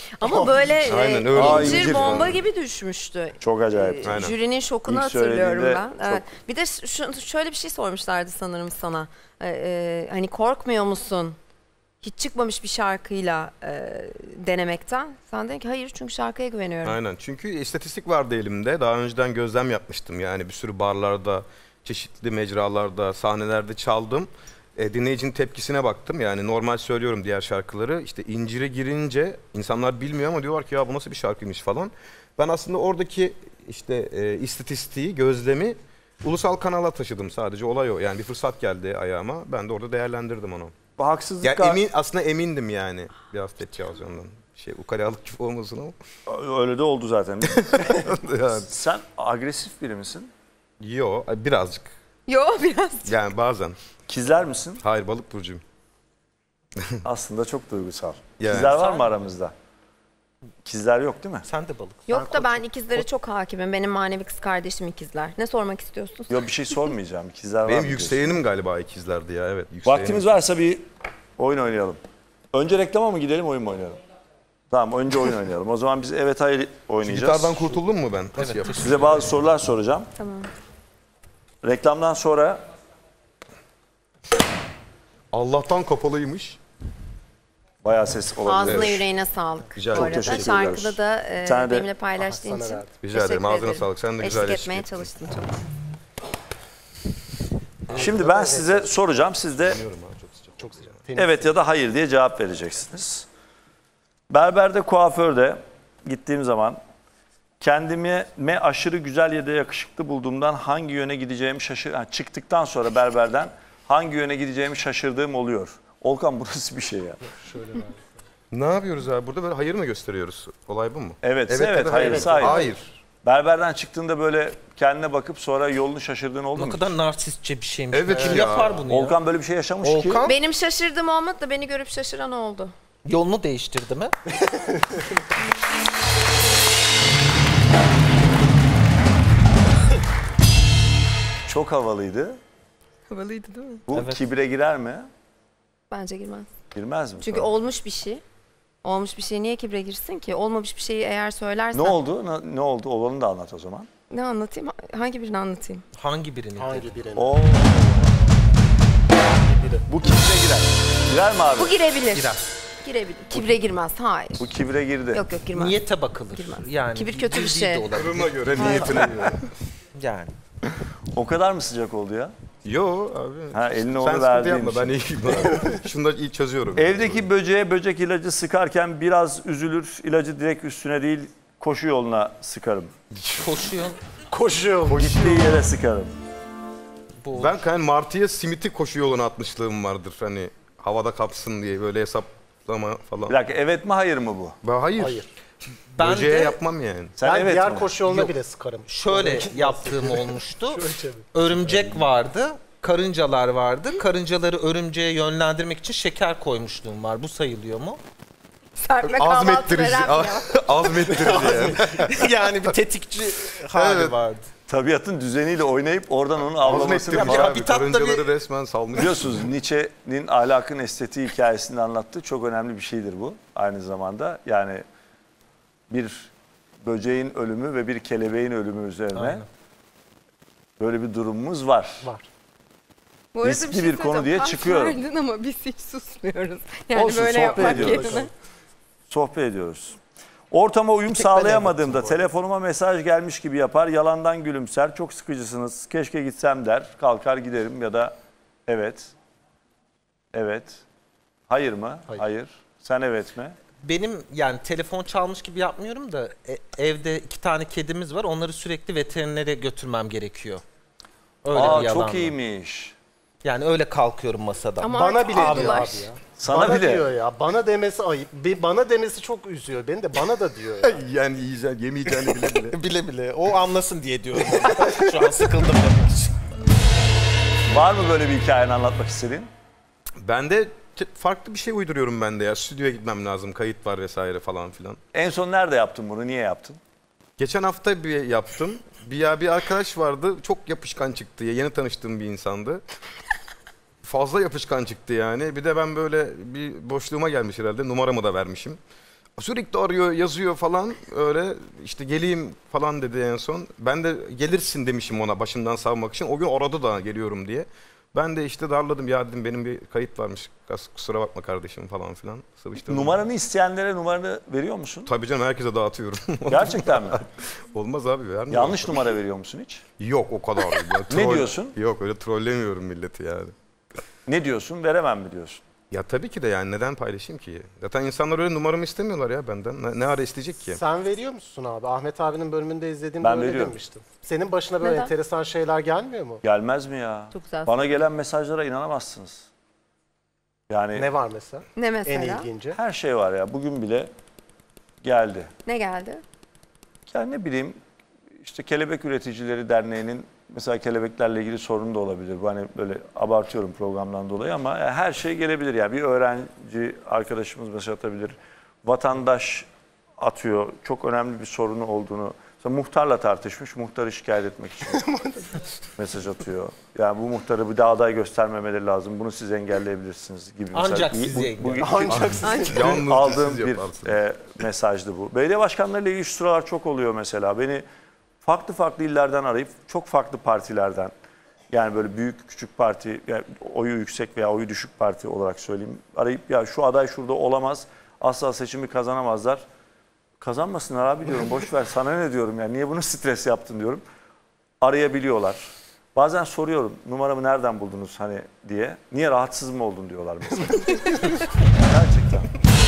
Ama böyle Aynen, e, öyle oldu. incir İncir. bomba gibi düşmüştü. Çok acayip. Ee, Aynen. Jürinin şokunu İlk hatırlıyorum söylediğinde ben. Evet. Bir de şu, şöyle bir şey sormuşlardı sanırım sana. Ee, e, hani korkmuyor musun? Hiç çıkmamış bir şarkıyla e, denemekten. Sen dedin ki hayır çünkü şarkıya güveniyorum. Aynen. Çünkü istatistik vardı elimde. Daha önceden gözlem yapmıştım. Yani bir sürü barlarda, çeşitli mecralarda, sahnelerde çaldım. E, dinleyicinin tepkisine baktım. Yani normal söylüyorum diğer şarkıları. İşte incire girince insanlar bilmiyor ama diyorlar ki ya bu nasıl bir şarkıymış falan. Ben aslında oradaki işte e, istatistiği, gözlemi ulusal kanala taşıdım sadece. Olay o. Yani bir fırsat geldi ayağıma. Ben de orada değerlendirdim onu. Bu haksızlık... Ya emin, aslında emindim yani biraz tepki alacağımdan. Şey ukalalık gibi olmasın ama. Öyle de oldu zaten. Yani. Sen agresif biri misin? Yo, birazcık. Yo biraz. Yani bazen. Kizler misin? Hayır, balık burcuyum. Aslında çok duygusal. Yani. Kizler var mı aramızda? Kizler yok değil mi? Sen de balık. Yok da ben ikizlere çok hakimim. Benim manevi kız kardeşim ikizler. Ne sormak istiyorsun? Yok bir şey sormayacağım. Kizler var Benim mı yükselenim galiba ikizlerdi ya. Evet. Yükselenim. Vaktimiz varsa bir oyun oynayalım. Önce reklama mı gidelim, oyun mu oynayalım? Tamam, önce oyun oynayalım. O zaman biz evet hayır oynayacağız. Gitardan kurtuldun mu ben? Nasıl Evet. yapayım? Size bazı sorular soracağım. Tamam. Reklamdan sonra Allah'tan kapalıymış. bayağı ses olabilir. Ağzına yüreğine sağlık. Rica Bu ederim. arada Çok teşekkür şarkıda ederiz. da e, Bir tane de- benimle paylaştığın Ah, sana için. verdim. Rica ederim. teşekkür Ağzına ederim. sağlık. Sen de güzel Eşlik eşlik etmeye ettin. çalıştım çok. Şimdi ben size soracağım. Siz de Çok sıcak. evet ya da hayır diye cevap vereceksiniz. Berberde, kuaförde gittiğim zaman kendimi me aşırı güzel ya da yakışıklı bulduğumdan hangi yöne gideceğimi şaşır... Yani çıktıktan sonra berberden hangi yöne gideceğimi şaşırdığım oluyor. Olkan bu nasıl bir şey ya? Ne yapıyoruz abi? Burada böyle hayır mı gösteriyoruz? Olay bu mu? Evet, evet, ya da hayır, evet. hayır. Hayır. Berberden çıktığında böyle kendine bakıp sonra yolunu şaşırdığın oldu Ne mu? kadar narsistçe bir şeymiş. Evet Kim ya. yapar bunu ya? Olkan böyle bir şey yaşamış ki. Olkan? Benim şaşırdığım olmadı da beni görüp şaşıran oldu. Yolunu değiştirdi mi? Çok havalıydı. Havalıydı değil mi? Bu Evet. kibre girer mi? Bence girmez. Girmez mi? Çünkü Sonra? olmuş bir şey. Olmuş bir şey niye kibre girsin ki? Olmamış bir şeyi eğer söylersen... Ne oldu? Ne, ne oldu? Olanı da anlat o zaman. Ne anlatayım? Hangi birini anlatayım? Hangi birini? Hangi birini? Oo. Bu kibre girer. Girer mi abi? Bu girebilir. Girer. Girebilir. Kibre girmez. Hayır. Bu kibre girdi. Yok yok girmez. Niyete bakılır. Girmez. Yani Kibir kötü bir bildiği şey. de olabilir. Duruma göre, niyetine göre. Yani. O kadar mı sıcak oldu ya? Yo abi. Ha, eline Sen onu sıkıntı verdiğim yapma. Ben iyiyim abi. Şunu da ilk çözüyorum. Evdeki böceğe böcek ilacı sıkarken biraz üzülür, ilacı direkt üstüne değil koşu yoluna sıkarım. Koşuyor. Koşuyor. Gittiği yere sıkarım. Bu Ben hani Martı'ya simiti koşu yoluna atmışlığım vardır. Hani havada kapsın diye böyle hesaplama falan. Bir dakika, evet mi hayır mı bu? Ben hayır. Hayır. ben Böceğe de yapmam yani. Sen Ben evet diğer mi? koşu yoluna Yok. bile sıkarım. şöyle yaptığım olmuştu. Şöyle çevir. Örümcek vardı. Karıncalar vardı. Karıncaları örümceğe yönlendirmek için şeker koymuşluğum var. Bu sayılıyor mu? Serpme kahvaltı Azmettirici. veren ya. Azmettirici yani. Yani bir tetikçi hali Evet. vardı. Tabiatın düzeniyle oynayıp oradan onu avlamasını Azmettirici falan. abi. Habitat'ta Karıncaları resmen salmış. Biliyorsunuz Nietzsche'nin ahlakın estetiği hikayesini anlattığı çok önemli bir şeydir bu aynı zamanda. Yani bir böceğin ölümü ve bir kelebeğin ölümü üzerine Aynen. böyle bir durumumuz var. Var. Bu arada Riskli şey bir konu söyleyeceğim. diye Pas çıkıyorum. verdin ama biz hiç susmuyoruz. Yani Olsun, böyle sohbet yapmak ediyoruz. yerine. Sohbet ediyoruz. Ortama uyum tek ben sağlayamadığımda yaptım bu arada. telefonuma mesaj gelmiş gibi yapar, yalandan gülümser, çok sıkıcısınız, keşke gitsem der, kalkar giderim ya da evet, evet, hayır mı? Hayır. Hayır. Sen evet mi? Benim yani telefon çalmış gibi yapmıyorum da e- evde iki tane kedimiz var. Onları sürekli veterinere götürmem gerekiyor. Öyle Aa bir yalan çok var. iyiymiş. Yani öyle kalkıyorum masadan. Ama Bana artık bile diyor aldılar. abi ya. Sana bana bile. diyor ya. Bana demesi ayıp. Bir bana demesi çok üzüyor. Beni de bana da diyor ya. Yani yiyeceksin, yemeyeceğini bile bile. Bile bile. O anlasın diye diyorum. Şu an sıkıldım demek için. Var mı böyle bir hikayeni anlatmak istediğin? Ben de te- farklı bir şey uyduruyorum ben de ya. Stüdyoya gitmem lazım. Kayıt var vesaire falan filan. En son nerede yaptın bunu? Niye yaptın? Geçen hafta bir yaptım. Bir ya bir arkadaş vardı. Çok yapışkan çıktı. Yeni tanıştığım bir insandı. Fazla yapışkan çıktı yani. Bir de ben böyle bir boşluğuma gelmiş herhalde. Numaramı da vermişim. Sürekli arıyor, yazıyor falan. Öyle işte geleyim falan dedi en son. Ben de gelirsin demişim ona başından savmak için. O gün aradı da geliyorum diye. Ben de işte darladım. Ya dedim benim bir kayıt varmış. Kusura bakma kardeşim falan filan. Sıvıştırdım. Numaranı isteyenlere numaranı veriyor musun? Tabii canım, herkese dağıtıyorum. Gerçekten mi? Olmaz abi, vermiyorum. Yanlış numara veriyor musun hiç? Yok, o kadar değil. Ya, Ne troll- diyorsun? Yok, öyle trollemiyorum milleti yani. Ne diyorsun? Veremem mi diyorsun? Ya tabii ki de, yani neden paylaşayım ki? Zaten insanlar öyle numaramı istemiyorlar ya benden. Ne, ne ara isteyecek ki? Sen veriyor musun abi? Ahmet abinin bölümünde izlediğimde Ben öyle veriyorum. demiştim. Senin başına böyle Neden? enteresan şeyler gelmiyor mu? Gelmez mi ya? Çok güzel. Bana gelen mesajlara inanamazsınız. Yani Ne var mesela? Ne mesela? En ilginci. her şey var ya. Bugün bile geldi. Ne geldi? Yani ne bileyim, işte Kelebek Üreticileri Derneği'nin mesela kelebeklerle ilgili sorunu da olabilir. Bu hani böyle abartıyorum programdan dolayı ama her şey gelebilir. Yani bir öğrenci arkadaşımız mesaj atabilir. Vatandaş atıyor. Çok önemli bir sorunu olduğunu. Mesela muhtarla tartışmış. Muhtarı şikayet etmek için mesaj atıyor. Yani bu muhtarı bir daha aday göstermemeleri lazım. Bunu siz engelleyebilirsiniz gibi. Ancak mesela, siz bu- bu- engelleyin. Ancak siz- Ancak Yalnızca aldığım siz bir yaparsınız. e, mesajdı bu. Belediye başkanlarıyla ilgili şu sıralar çok oluyor mesela. Beni farklı farklı illerden arayıp çok farklı partilerden, yani böyle büyük küçük parti, yani oyu yüksek veya oyu düşük parti olarak söyleyeyim, arayıp ya şu aday şurada olamaz, asla seçimi kazanamazlar. Kazanmasınlar abi diyorum, boş ver, sana ne diyorum, yani niye bunu stres yaptın diyorum. Arayabiliyorlar. Bazen soruyorum, numaramı nereden buldunuz hani diye. Niye, rahatsız mı oldun diyorlar mesela. Gerçekten.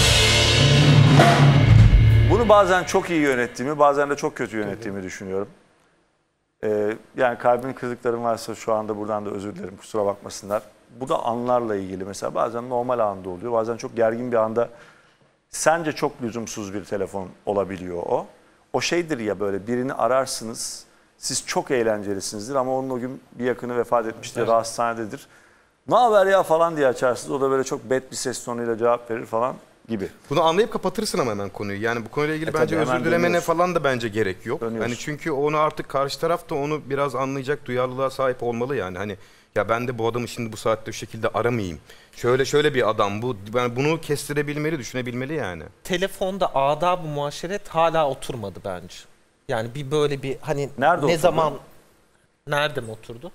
Bunu bazen çok iyi yönettiğimi, bazen de çok kötü yönettiğimi düşünüyorum. Ee, yani kalbin kırıklarım varsa şu anda buradan da özür dilerim, kusura bakmasınlar. Bu da anlarla ilgili. Mesela bazen normal anda oluyor, bazen çok gergin bir anda sence çok lüzumsuz bir telefon olabiliyor o. O şeydir ya, böyle birini ararsınız, siz çok eğlencelisinizdir ama onun o gün bir yakını vefat etmiştir, evet. Hastanededir. Ne haber ya falan diye açarsınız, o da böyle çok bet bir ses tonuyla cevap verir falan gibi. Bunu anlayıp kapatırsın ama hemen konuyu. Yani bu konuyla ilgili E bence tabii, hemen özür dilemene dönüyorsun. falan da bence gerek yok. Dönüyorsun. Hani çünkü onu artık karşı taraf da onu biraz anlayacak duyarlılığa sahip olmalı yani. Hani ya ben de bu adamı şimdi bu saatte şu şekilde aramayayım. Şöyle şöyle bir adam bu. Yani bunu kestirebilmeli, düşünebilmeli yani. Telefonda adab-ı muaşeret hala oturmadı bence. Yani bir böyle bir hani Nerede ne oturdu? zaman nerede mi oturdu?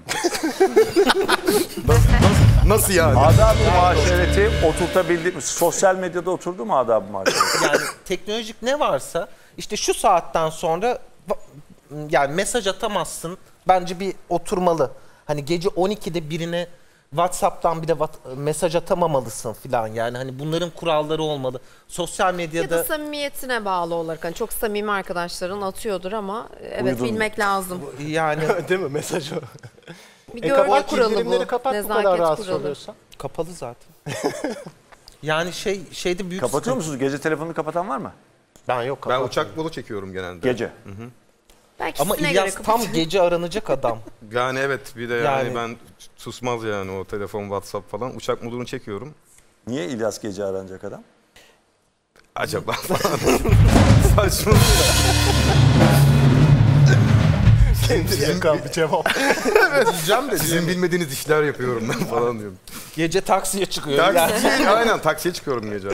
Nasıl yani? Adab-ı muaşereti oturtabildik mi? Sosyal medyada oturdu mu adab-ı muaşereti? Yani teknolojik ne varsa işte şu saatten sonra va- yani mesaj atamazsın. Bence bir oturmalı. Hani gece on ikide birine WhatsApp'tan bir de wat- mesaj atamamalısın falan. Yani hani bunların kuralları olmalı. Sosyal Ya medyada da samimiyetine bağlı olarak. Hani çok samimi arkadaşların atıyordur ama evet Uyudun. bilmek lazım. yani Değil mi mesajı? Bir E, görgü kapat, kuralı bildirimleri bu. kapat bu Nezaket kadar rahatsız kuralı. oluyorsan. kapalı zaten. Yani şey şeyde büyük Kapatıyor sıkıntı- musunuz? Gece telefonunu kapatan var mı? Ben yok Ben kapat. uçak yolu çekiyorum genelde. Gece. Belki Ama sizine İlyas göre tam kapatın. gece aranacak adam. Yani evet, bir de yani, Yani- ben susmaz yani o telefon, WhatsApp falan. Uçak modunu çekiyorum. Niye İlyas gece aranacak adam? Acaba falan. Saçma. Kendine yakan bir cevap. Diyeceğim de sizin bilmediğiniz işler yapıyorum ben falan diyorum. Gece taksiye çıkıyor. Yani. Taksiye, aynen taksiye çıkıyorum gece.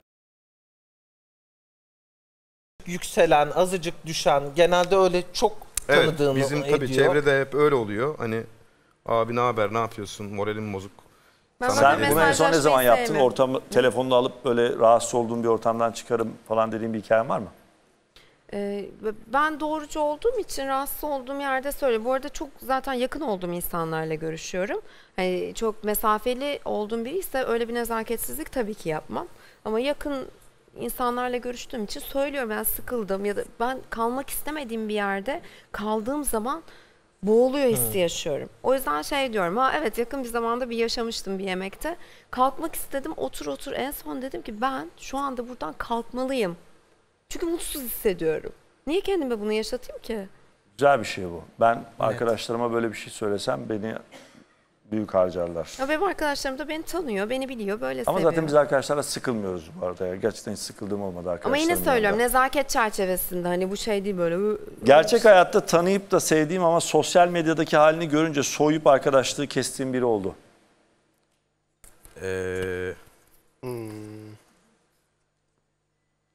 Yükselen, azıcık düşen, genelde öyle çok Evet, tanıdığını bizim tabii ediyor. çevrede hep öyle oluyor. Hani abi ne haber, ne yapıyorsun, moralim bozuk. Ben Sana böyle Sen geliyor. bunu en son ne mesajlaşmayı zaman yaptın? sevmiyorum. Ortamı, telefonunu alıp böyle rahatsız olduğum bir ortamdan çıkarım falan dediğin bir hikayen var mı? Ee, ben doğrucu olduğum için rahatsız olduğum yerde söyle. Bu arada çok zaten yakın olduğum insanlarla görüşüyorum. Hani çok mesafeli olduğum biri ise öyle bir nezaketsizlik tabii ki yapmam. Ama yakın insanlarla görüştüğüm için söylüyorum, ben sıkıldım ya da ben kalmak istemediğim bir yerde kaldığım zaman boğuluyor hissi yaşıyorum. O yüzden şey diyorum, ha evet yakın bir zamanda bir yaşamıştım bir yemekte. Kalkmak istedim, otur otur, en son dedim ki ben şu anda buradan kalkmalıyım. Çünkü mutsuz hissediyorum. Niye kendime bunu yaşatayım ki? Güzel bir şey bu. Ben arkadaşlarıma böyle bir şey söylesem beni büyük harcarlar. Ya benim arkadaşlarım da beni tanıyor, beni biliyor, böyle Ama seviyor. zaten biz arkadaşlarla sıkılmıyoruz bu arada ya. Gerçekten hiç sıkıldığım olmadı Ama arkadaşlarımla. yine söylüyorum, nezaket çerçevesinde, hani bu şey değil böyle. ı- Gerçek hayatta tanıyıp da sevdiğim ama sosyal medyadaki halini görünce soğuyup arkadaşlığı kestiğim biri oldu. Ee,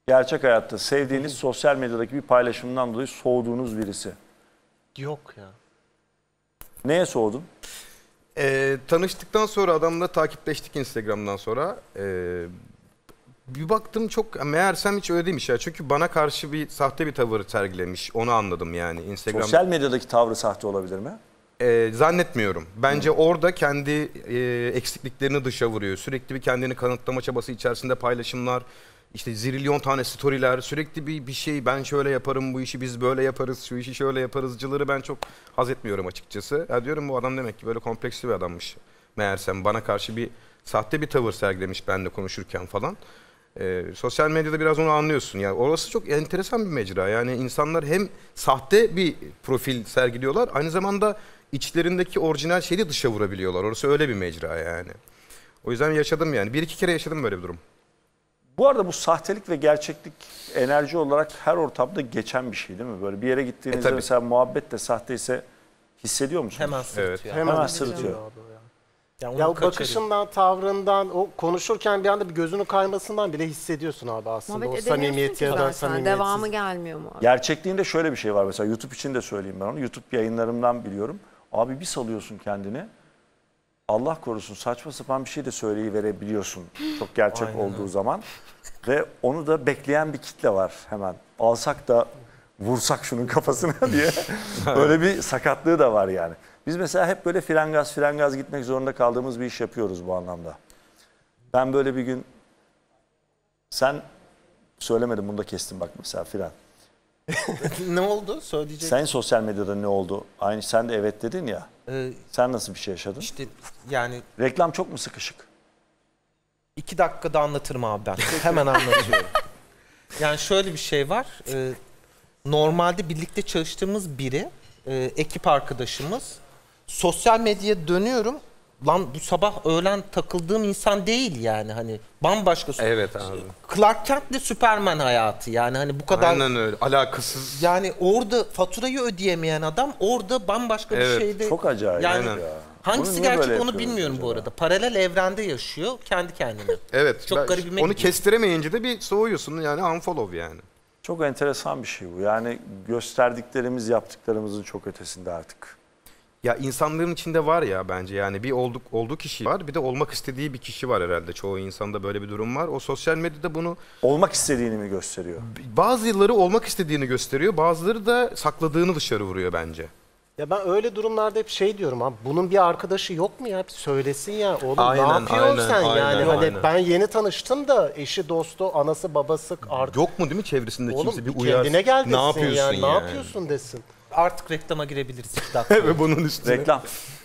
gerçek hayatta sevdiğiniz sosyal medyadaki bir paylaşımdan dolayı soğuduğunuz birisi? Yok ya. Neye soğudun? Ee, tanıştıktan sonra adamla takipleştik Instagram'dan sonra. Ee, bir baktım çok meğersem hiç öyle değilmiş ya. Çünkü bana karşı bir sahte bir tavır sergilemiş. Onu anladım yani. Instagram... Sosyal medyadaki tavrı sahte olabilir mi? Ee, zannetmiyorum. Bence hmm. orada kendi e, eksikliklerini dışa vuruyor. Sürekli bir kendini kanıtlama çabası içerisinde paylaşımlar, işte zilyon tane storyler, sürekli bir bir şey, ben şöyle yaparım, bu işi biz böyle yaparız, şu işi şöyle yaparızcıları ben çok haz etmiyorum açıkçası. Ya diyorum bu adam demek ki böyle kompleksli bir adammış. Meğersem bana karşı bir sahte bir tavır sergilemiş benimle konuşurken falan. Ee, sosyal medyada biraz onu anlıyorsun. Yani orası çok enteresan bir mecra. Yani insanlar hem sahte bir profil sergiliyorlar, aynı zamanda içlerindeki orijinal şeyi de dışa vurabiliyorlar. Orası öyle bir mecra yani. O yüzden yaşadım yani. Bir iki kere yaşadım böyle bir durum. Bu arada bu sahtelik ve gerçeklik enerji olarak her ortamda geçen bir şey değil mi? Böyle bir yere gittiğinizde e, mesela muhabbet de sahteyse hissediyor musunuz? Hemen sırıtıyor. Evet. Hemen, Hemen sırıtıyor. Ya, ya o bakışından, tavrından, o konuşurken bir anda bir gözünün kaymasından bile hissediyorsun abi aslında. Muhabbet o samimiyet ya da zaten. samimiyetsiz. Devamı gelmiyor mu abi? Gerçekliğinde şöyle bir şey var mesela YouTube için de söyleyeyim ben onu. YouTube yayınlarımdan biliyorum. Abi bir salıyorsun kendini. Allah korusun saçma sapan bir şey de söyleyiverebiliyorsun. Çok gerçek Aynen olduğu öyle. zaman. Ve onu da bekleyen bir kitle var hemen. Alsak da vursak şunun kafasına diye. Böyle bir sakatlığı da var yani. Biz mesela hep böyle frengaz frengaz gitmek zorunda kaldığımız bir iş yapıyoruz bu anlamda. Ben böyle bir gün, sen söylemedin bunu da kestim bak mesela fren. Ne oldu? Söyleyecek. Sen sosyal medyada ne oldu? Aynı sen de evet dedin ya. Ee, sen nasıl bir şey yaşadın? İşte yani... Reklam çok mu sıkışık? İki dakikada anlatırım abi ben. Hemen anlatıyorum. Yani şöyle bir şey var. Ee, normalde birlikte çalıştığımız biri, e, ekip arkadaşımız. Sosyal medyaya dönüyorum. Lan bu sabah öğlen takıldığım insan değil yani hani bambaşka. Evet abi. Clark Kent'le Superman hayatı yani hani bu kadar. Aynen öyle. Alakasız. Yani orada faturayı ödeyemeyen adam orada bambaşka evet. bir şeyde. Çok acayip. Yani ya. hangisi gerçek onu bilmiyorum acaba? Bu arada. Paralel evrende yaşıyor kendi kendine. Evet. Çok garip bir onu kestiremeyince de bir soğuyorsun yani unfollow yani. Çok enteresan bir şey bu. Yani gösterdiklerimiz yaptıklarımızın çok ötesinde artık. Ya insanların içinde var ya bence yani bir olduk olduğu kişi var bir de olmak istediği bir kişi var herhalde. Çoğu insanda böyle bir durum var. O sosyal medyada bunu... Olmak istediğini mi gösteriyor? Bazıları olmak istediğini gösteriyor, bazıları da sakladığını dışarı vuruyor bence. Ya ben öyle durumlarda hep şey diyorum abi, bunun bir arkadaşı yok mu ya? Bir söylesin ya oğlum aynen, ne yapıyorsun aynen, sen aynen, yani? aynen. Hani ben yeni tanıştım da eşi, dostu, anası, babası artık... Yok mu değil mi çevresinde oğlum, kimse bir uyar? kendine gel desin ne yapıyorsun yani, yani? ne yapıyorsun desin. Artık reklama girebiliriz iki dakika. Ve bunun üstüne. Reklam.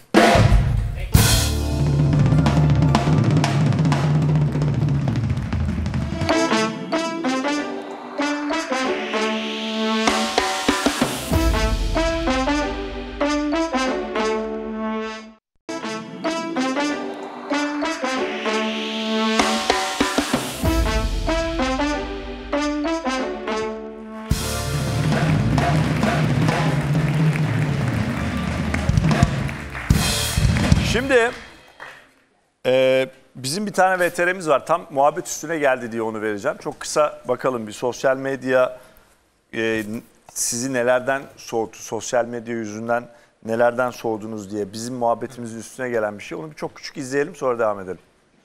Şimdi e, bizim bir tane V T R'miz var. Tam muhabbet üstüne geldi diye onu vereceğim. Çok kısa bakalım bir sosyal medya e, sizi nelerden soğuttu, sosyal medya yüzünden nelerden soğudunuz diye bizim muhabbetimizin üstüne gelen bir şey. Onu bir çok küçük izleyelim sonra devam edelim.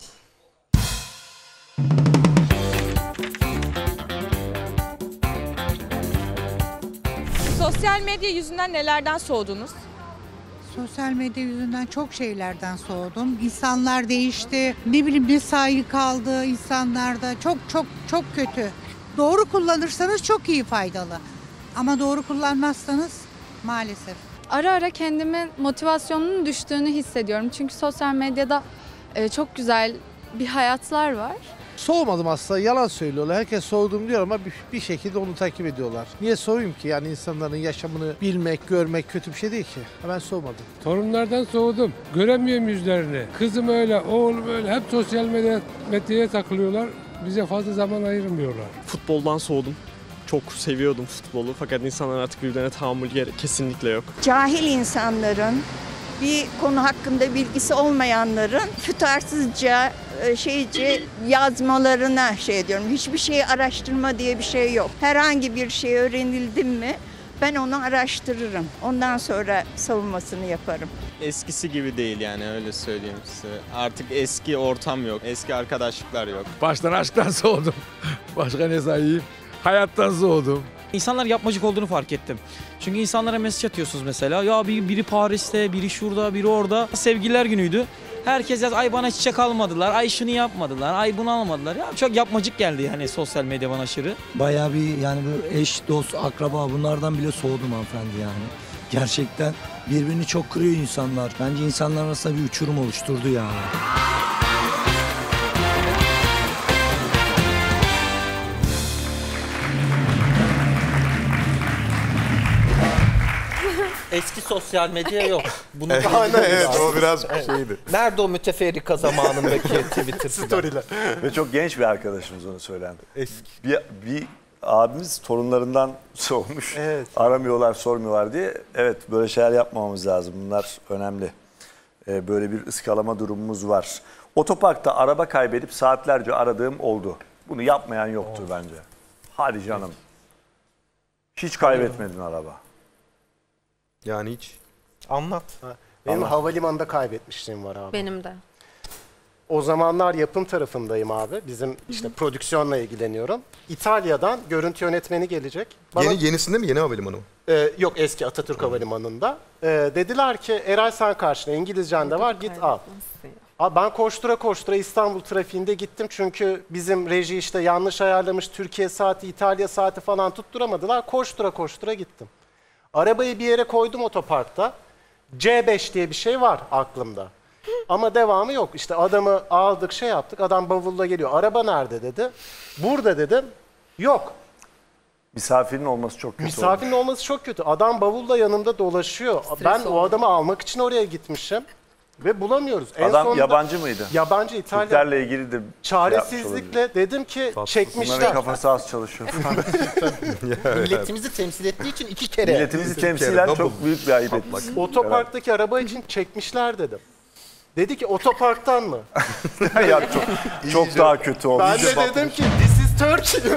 Sosyal medya yüzünden nelerden soğudunuz? Sosyal medya yüzünden çok şeylerden soğudum. İnsanlar değişti. Ne bileyim bir saygı kaldı insanlarda. Çok çok çok kötü. Doğru kullanırsanız çok iyi, faydalı. Ama doğru kullanmazsanız maalesef. Ara ara kendimin motivasyonunun düştüğünü hissediyorum. Çünkü sosyal medyada e, çok güzel bir hayatlar var. Soğumadım aslında, yalan söylüyorlar. Herkes soğudum diyor ama bir, bir şekilde onu takip ediyorlar. Niye soğuyayım ki? Yani insanların yaşamını bilmek, görmek kötü bir şey değil ki. Ben soğumadım. Torunlardan soğudum. Göremiyorum yüzlerini. Kızım öyle, oğlum öyle. Hep sosyal medya, medyaya takılıyorlar. Bize fazla zaman ayırmıyorlar. Futboldan soğudum. Çok seviyordum futbolu fakat insanlar artık birbirlerine tahammül kesinlikle yok. Cahil insanların, bir konu hakkında bilgisi olmayanların tutarsızca e, şeyci yazmalarına şey ediyorum. Hiçbir şeyi araştırma diye bir şey yok. Herhangi bir şey öğrenildim mi ben onu araştırırım. Ondan sonra savunmasını yaparım. Eskisi gibi değil yani, öyle söyleyeyim size. Artık eski ortam yok, eski arkadaşlıklar yok. Baştan aşktan soğudum. Başka ne sayayım? Hayattan soğudum. İnsanlar yapmacık olduğunu fark ettim. Çünkü insanlara mesaj atıyorsunuz mesela. Ya biri, biri Paris'te, biri şurada, biri orada. Sevgililer günüydü. Herkes yaz, ay bana çiçek almadılar, ay şunu yapmadılar, ay bunu almadılar. Ya çok yapmacık geldi yani sosyal medya bana aşırı. Bayağı bir yani bu eş, dost, akraba bunlardan bile soğudum hanımefendi yani. Gerçekten birbirini çok kırıyor insanlar. Bence insanlar arasında bir uçurum oluşturdu yani. Eski sosyal medya yok. Bunu Evet, diyebiliriz evet, aslında. o biraz Evet. şeydi. Nerede o müteferrika zamanındaki Twitter Story'ler. Ve çok genç bir arkadaşımız onu söylendi. Eski. Bir, bir abimiz torunlarından soğumuş. Evet. Aramıyorlar, sormuyorlar diye. Evet, böyle şeyler yapmamamız lazım. Bunlar önemli. Ee, böyle bir ıskalama durumumuz var. Otoparkta araba kaybedip saatlerce aradığım oldu. Bunu yapmayan yoktur oh. bence. Hadi canım. Hiç kaybetmedin araba. Yani hiç. Anlat. Ha, benim Anlat. havalimanında kaybetmişliğim var abi. Benim de. O zamanlar yapım tarafındayım abi. Bizim işte prodüksiyonla ilgileniyorum. İtalya'dan görüntü yönetmeni gelecek. Bana, Yeni, yenisinde mi? Yeni havalimanı mı? E, yok, eski Atatürk Havalimanı'nda. E, dediler ki Eray sen karşına, İngilizcen de var, git al. Abi ben koştura koştura İstanbul trafiğinde gittim. Çünkü bizim reji işte yanlış ayarlamış, Türkiye saati, İtalya saati falan tutturamadılar. Koştura koştura gittim. Arabayı bir yere koydum otoparkta. C beş diye bir şey var aklımda. Ama devamı yok. İşte adamı aldık, şey yaptık. Adam bavulla geliyor. Araba nerede dedi. Burada dedim. Yok. Misafirin olması çok kötü. Misafirin olmuş. olması çok kötü. Adam bavulla yanımda dolaşıyor. Stres ben oldu. o adamı almak için oraya gitmişim. Ve bulamıyoruz. En Adam sonunda, yabancı mıydı? Yabancı, İtalya. Türklerle ilgili de çaresizlikle dedim ki çekmişler. Bunların kafası az çalışıyor. Milletimizi temsil ettiği için iki kere. Milletimizi temsilen çok büyük bir ayıp etmiş. Otoparktaki araba için çekmişler dedim. Dedi ki otoparktan mı? ya çok çok daha kötü oldu. Ben de dedim ki this is Turkey.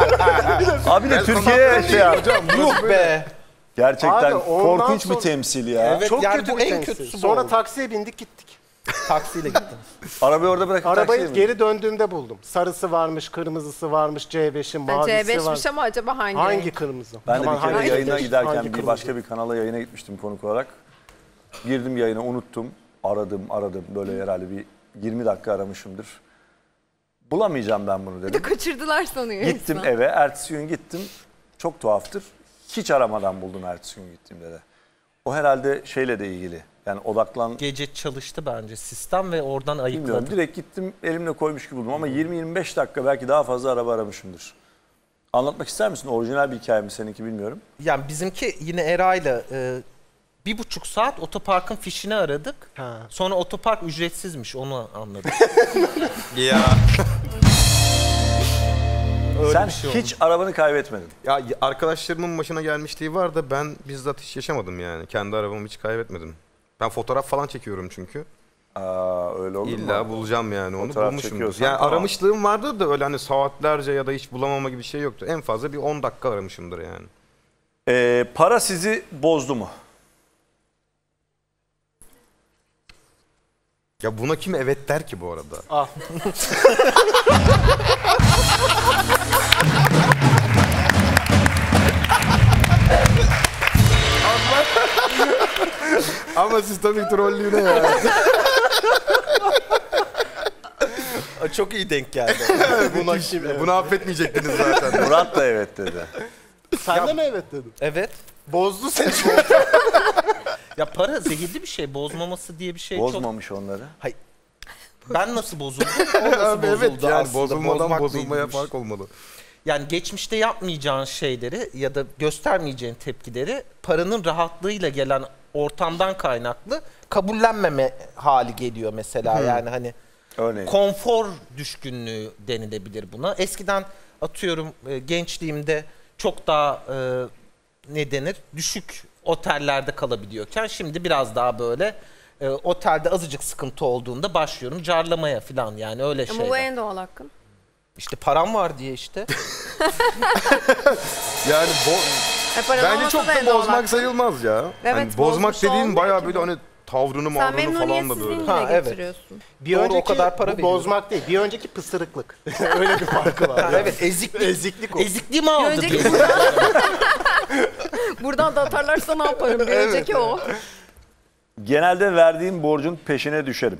Abi de Türkiye'ye şey yap. Yuh be. Gerçekten Abi, ondan korkunç sonra- bir temsil ya. Evet, Çok yani kötü bu bir en temsil. kötüsü bu Sonra oldu. taksiye bindik gittik. Taksiyle gittim. Arabayı orada bırakıp taksiye Arabayı mi? geri döndüğümde buldum. Sarısı varmış, kırmızısı varmış, C beşin Ha, mavisi C beşmiş var. ama acaba hangi? Hangi kırmızı? Ben de Aman, bir kere hangi yayına kırmızı? giderken Hangi bir kırmızı? başka bir kanala yayına gitmiştim konuk olarak. Girdim yayına, unuttum. Aradım, aradım. Böyle herhalde bir yirmi dakika aramışımdır. Bulamayacağım ben bunu Bir de dedim. kaçırdılar sanıyor Gittim insan. eve, ertesi gün gittim. Çok tuhaftır. Hiç aramadan buldum ertesi gün gittiğimde de. O herhalde şeyle de ilgili. Yani odaklan... Gece çalıştı bence sistem ve oradan Bilmiyorum. ayıkladı. Direkt gittim, elimle koymuş gibi buldum ama yirmi yirmi beş dakika belki daha fazla araba aramışımdır. Anlatmak ister misin? Orijinal bir hikaye mi seninki bilmiyorum. Yani bizimki yine Eray'la e, bir buçuk saat otoparkın fişini aradık. Ha. Sonra otopark ücretsizmiş, onu anladık. Ya. Öyle Sen bir şey hiç oldu. arabanı kaybetmedin. Ya arkadaşlarımın başına gelmişliği var da ben bizzat hiç yaşamadım yani. Kendi arabamı hiç kaybetmedim. Ben fotoğraf falan çekiyorum çünkü. Aa, öyle olur mu? İlla bulacağım yani onu Fotoğraf bulmuşumdur. çekiyorsan Yani tamam. aramışlığım vardı da öyle hani saatlerce ya da hiç bulamama gibi bir şey yoktu. En fazla bir on dakika aramışımdır yani. Ee, para sizi bozdu mu? Ya buna kim evet der ki bu arada? Ah. Ama siz tabii trollüğüne ya. Çok iyi denk geldi. Buna kim? Bunu affetmeyecektiniz zaten. Murat da evet dedi. Sen de mi evet dedin? Evet. Bozdu seni. Ya para zehirli bir şey. Bozmaması diye bir şey çok... Bozmamış onları. Hayır. Ben nasıl bozuldum? O nasıl Abi bozuldu evet yani aslında? bozulmadan Bozmak bozulmaya neymiş? fark olmalı. Yani geçmişte yapmayacağın şeyleri ya da göstermeyeceğin tepkileri paranın rahatlığıyla gelen ortamdan kaynaklı kabullenmeme hali geliyor mesela. Hmm. Yani hani Örneğin. konfor düşkünlüğü denilebilir buna. Eskiden atıyorum e, gençliğimde çok daha e, ne denir düşük otellerde kalabiliyorken şimdi biraz daha böyle E, otelde azıcık sıkıntı olduğunda başlıyorum carlamaya falan, yani öyle Ama şeyler. bu en doğal hakkın. İşte param var diye işte. Yani bo E, paran bence olmasa çok da en da doğal bozmak hakkın. sayılmaz ya. Evet, hani bozmak bozmuş dediğin olmuyor bayağı ki böyle bu. hani tavrını Sen mavrını falan da böyle. memnuniyetsizliğini Ha, dile evet. getiriyorsun. Bir Doğru, önceki o kadar para bu veriyorum. bozmak değil. Bir önceki pısırıklık. Öyle bir farkı var. Ha, evet, eziklik. Eziklik o. Ezikliğimi Bir aldı önceki diyor. buradan, buradan da atarlarsa ne yaparım? Bir Evet, önceki o. Genelde verdiğim borcun peşine düşerim.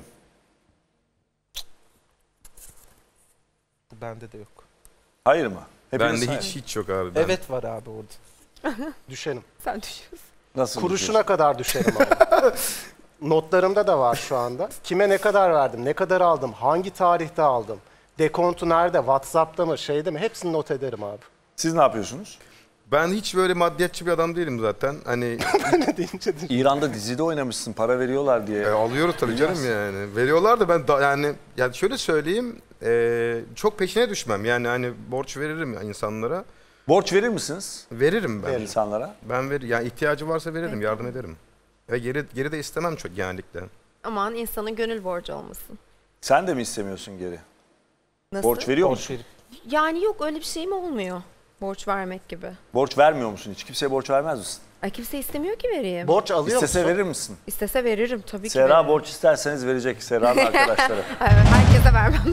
Bu bende de yok. Hayır mı? Hepiniz Bende hayır. hiç hiç yok abi. Ben. Evet var abi orada. Düşerim. Sen düşüyorsun. Nasıl Kuruşuna düşüyorsun? kadar düşerim abi. Notlarımda da var şu anda. Kime ne kadar verdim, ne kadar aldım, hangi tarihte aldım, dekontu nerede, WhatsApp'ta mı, şeyde mi, hepsini not ederim abi. Siz ne yapıyorsunuz? Ben hiç böyle maddiyatçı bir adam değilim zaten. Hani Ne deyince de- İran'da dizide oynamışsın, para veriyorlar diye. e, alıyoruz tabii canım yani. Veriyorlar da ben da, yani yani şöyle söyleyeyim, e, çok peşine düşmem. Yani hani borç veririm insanlara. Borç verir misiniz Veririm ben. insanlara? Ben ver yani ihtiyacı varsa veririm, yardım ederim. Ve geri geri de istemem çok genellikle. Aman insanın gönül borcu olmasın. Sen de mi istemiyorsun geri? Nasıl? Borç veriyor Borç musun? verip. Yani yok, öyle bir şey mi olmuyor? Borç vermek gibi. Borç vermiyor musun hiç? Kimseye borç vermez misin? Ay, kimse istemiyor ki vereyim. Borç alıyor İstese musun? verir misin? İstese veririm tabii ki. Serra veririm. borç isterseniz verecek. Serra'nın arkadaşları. Evet, herkese vermem.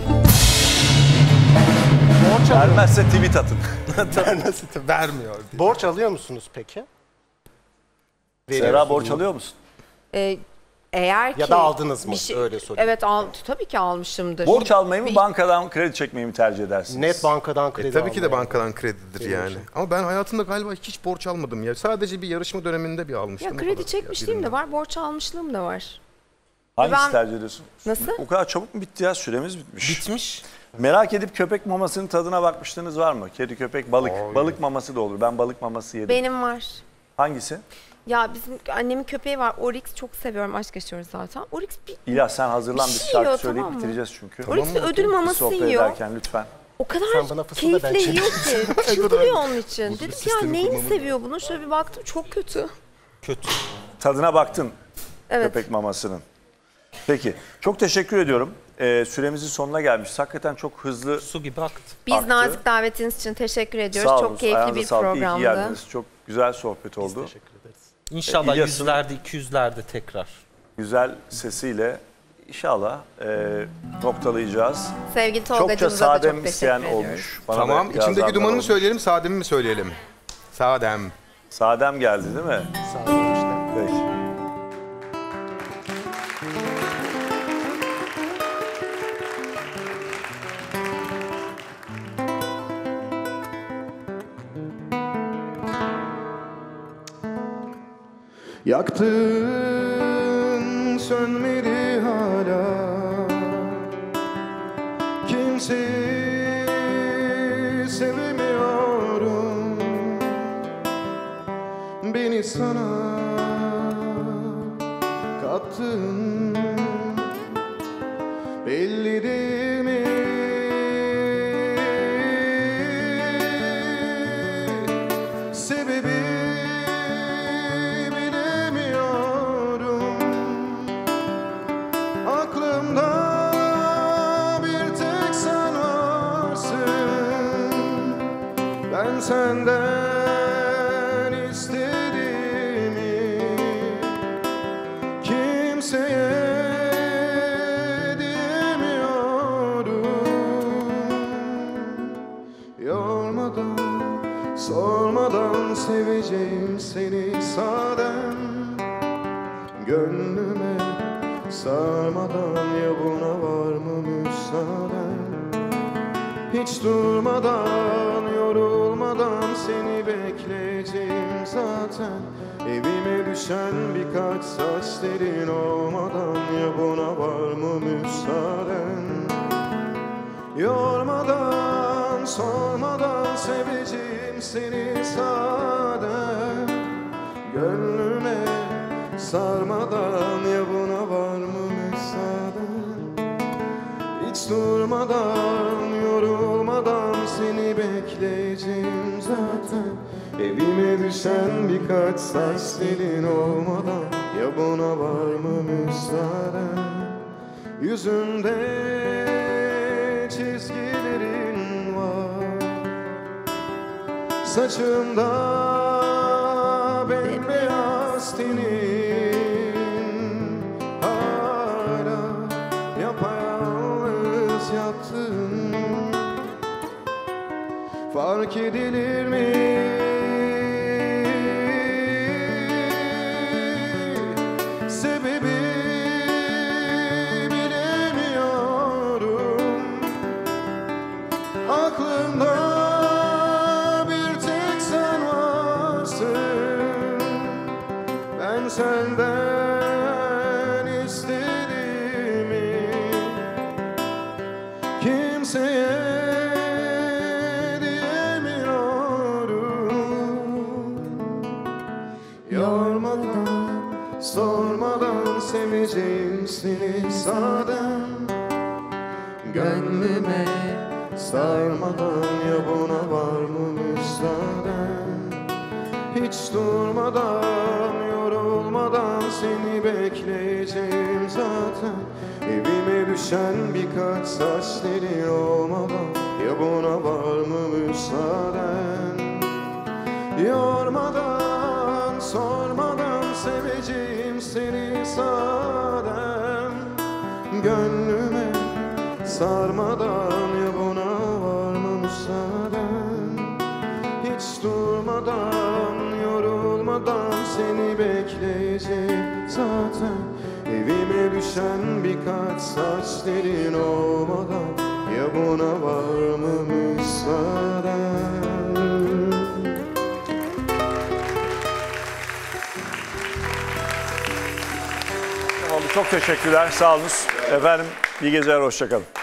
Borç alıyor, Vermezse tweet atın. Vermiyor. borç alıyor musunuz peki? Serra borç alıyor musun? Ee, eğer ki... Ya da aldınız mı? bir şey- Öyle sorayım. Evet, al, tabii ki almışımdır. Borç almayı mı, Bir- bankadan kredi çekmeyi mi tercih edersiniz? Net bankadan kredi E, tabii ki de almaya. bankadan kredidir Benim yani. için. Ama ben hayatımda galiba hiç borç almadım ya. Sadece bir yarışma döneminde bir almıştım. Ya o kredi kadar. çekmişliğim Ya, de var, borç almışlığım da var. Hangisi Ben- tercih ediyorsun? Nasıl? O kadar çabuk mu bitti ya? Süremiz bitmiş. Bitmiş. Merak edip köpek mamasının tadına bakmıştınız var mı? Kedi, köpek, balık. Aa, balık maması da olur. Ben balık maması yedim. Benim var. Hangisi? Ya bizim annemin köpeği var. Oryx, çok seviyorum. Aşk yaşıyoruz zaten. Oryx bir, İlyas sen hazırlan, Bir bir şey şarkı yiyor, söyleyip tamam mı? bitireceğiz çünkü. Oryx de ödül Bir maması sohbet yiyor. ederken lütfen. O kadar Sen bana fısılda, ben keyifle yiyor ki. Çıldırıyor onun için. Buzlu Dedim ya sistemi neyini kurmamız seviyor bunu? Şöyle bir baktım, çok kötü. Kötü. Tadına baktın Evet. köpek mamasının. Peki. Çok teşekkür ediyorum. Ee, süremizin sonuna gelmiş. Hakikaten çok hızlı. Su gibi aktı. Biz Aktı. nazik davetiniz için teşekkür ediyoruz. Sağ olun. Çok keyifli Ayağınıza bir sağlık. İyi ki programdı. geldiniz. Çok güzel sohbet oldu. Teşekkür ederiz. İnşallah İlyas'ın- yüzlerde, iki yüzlerde tekrar. Güzel sesiyle inşallah e, noktalayacağız. Sevgili Çokça Tolga'cığımıza da çok sadem teşekkür isteyen ediyoruz. olmuş. Bana Tamam. da İçimdeki yazanlar dumanı mı olmuş. söyleyelim, sademi mi söyleyelim? Sadem. Sadem geldi değil mi? Sağ olun işte. Peki. Yaktın sönmedi hala. Kimseyi sevemiyorum. Beni sana kattın. Belli değil mi? Sebebi bilemiyorum. Aklımda bir tek sen varsın. Ben senden istediğimi kimseye diyemiyorum. Yormadan, sormadan seveceğim seni sadem. Gönlüme sarmadan ya buna var mı müsaaden? Hiç durmadan, yorulmadan seni bekleyeceğim zaten. Evime düşen birkaç saç telin olmadan ya buna var mı müsaaden? Yormadan, sormadan seveceğim seni sadem. Gönlüme sarmadan ya buna var mı müsaaden? Hiç durmadan, yorulmadan seni bekleyeceğim zaten. Evime düşen birkaç saç telin olmadan ya buna var mı müsaaden? Yüzünde çizgilerin var, saçımda bembeyaz tenin, hala yapayalnız yattın. Fark edilir mi? Sebebi bilemiyorum. Aklımda bir tek sen varsın. Ben senden istediğimi kimseye sormadan seveceğim seni sağdan, gönlüme sarmadan ya buna var mı müsaaden? Hiç durmadan yorulmadan seni bekleyeceğim zaten. Evime düşen birkaç saç teli olmadan ya buna var mı müsaaden? Yormadan sormadan seveceğim seni sağdan, gönlüme sarmadan ya buna var mı müsaaden? Hiç durmadan yorulmadan seni bekleyeceğim zaten. Evime düşen birkaç saç telin olmadan ya buna var mı müsaaden? Çok teşekkürler, sağ olunuz. Efendim iyi geceler, hoşça kalın.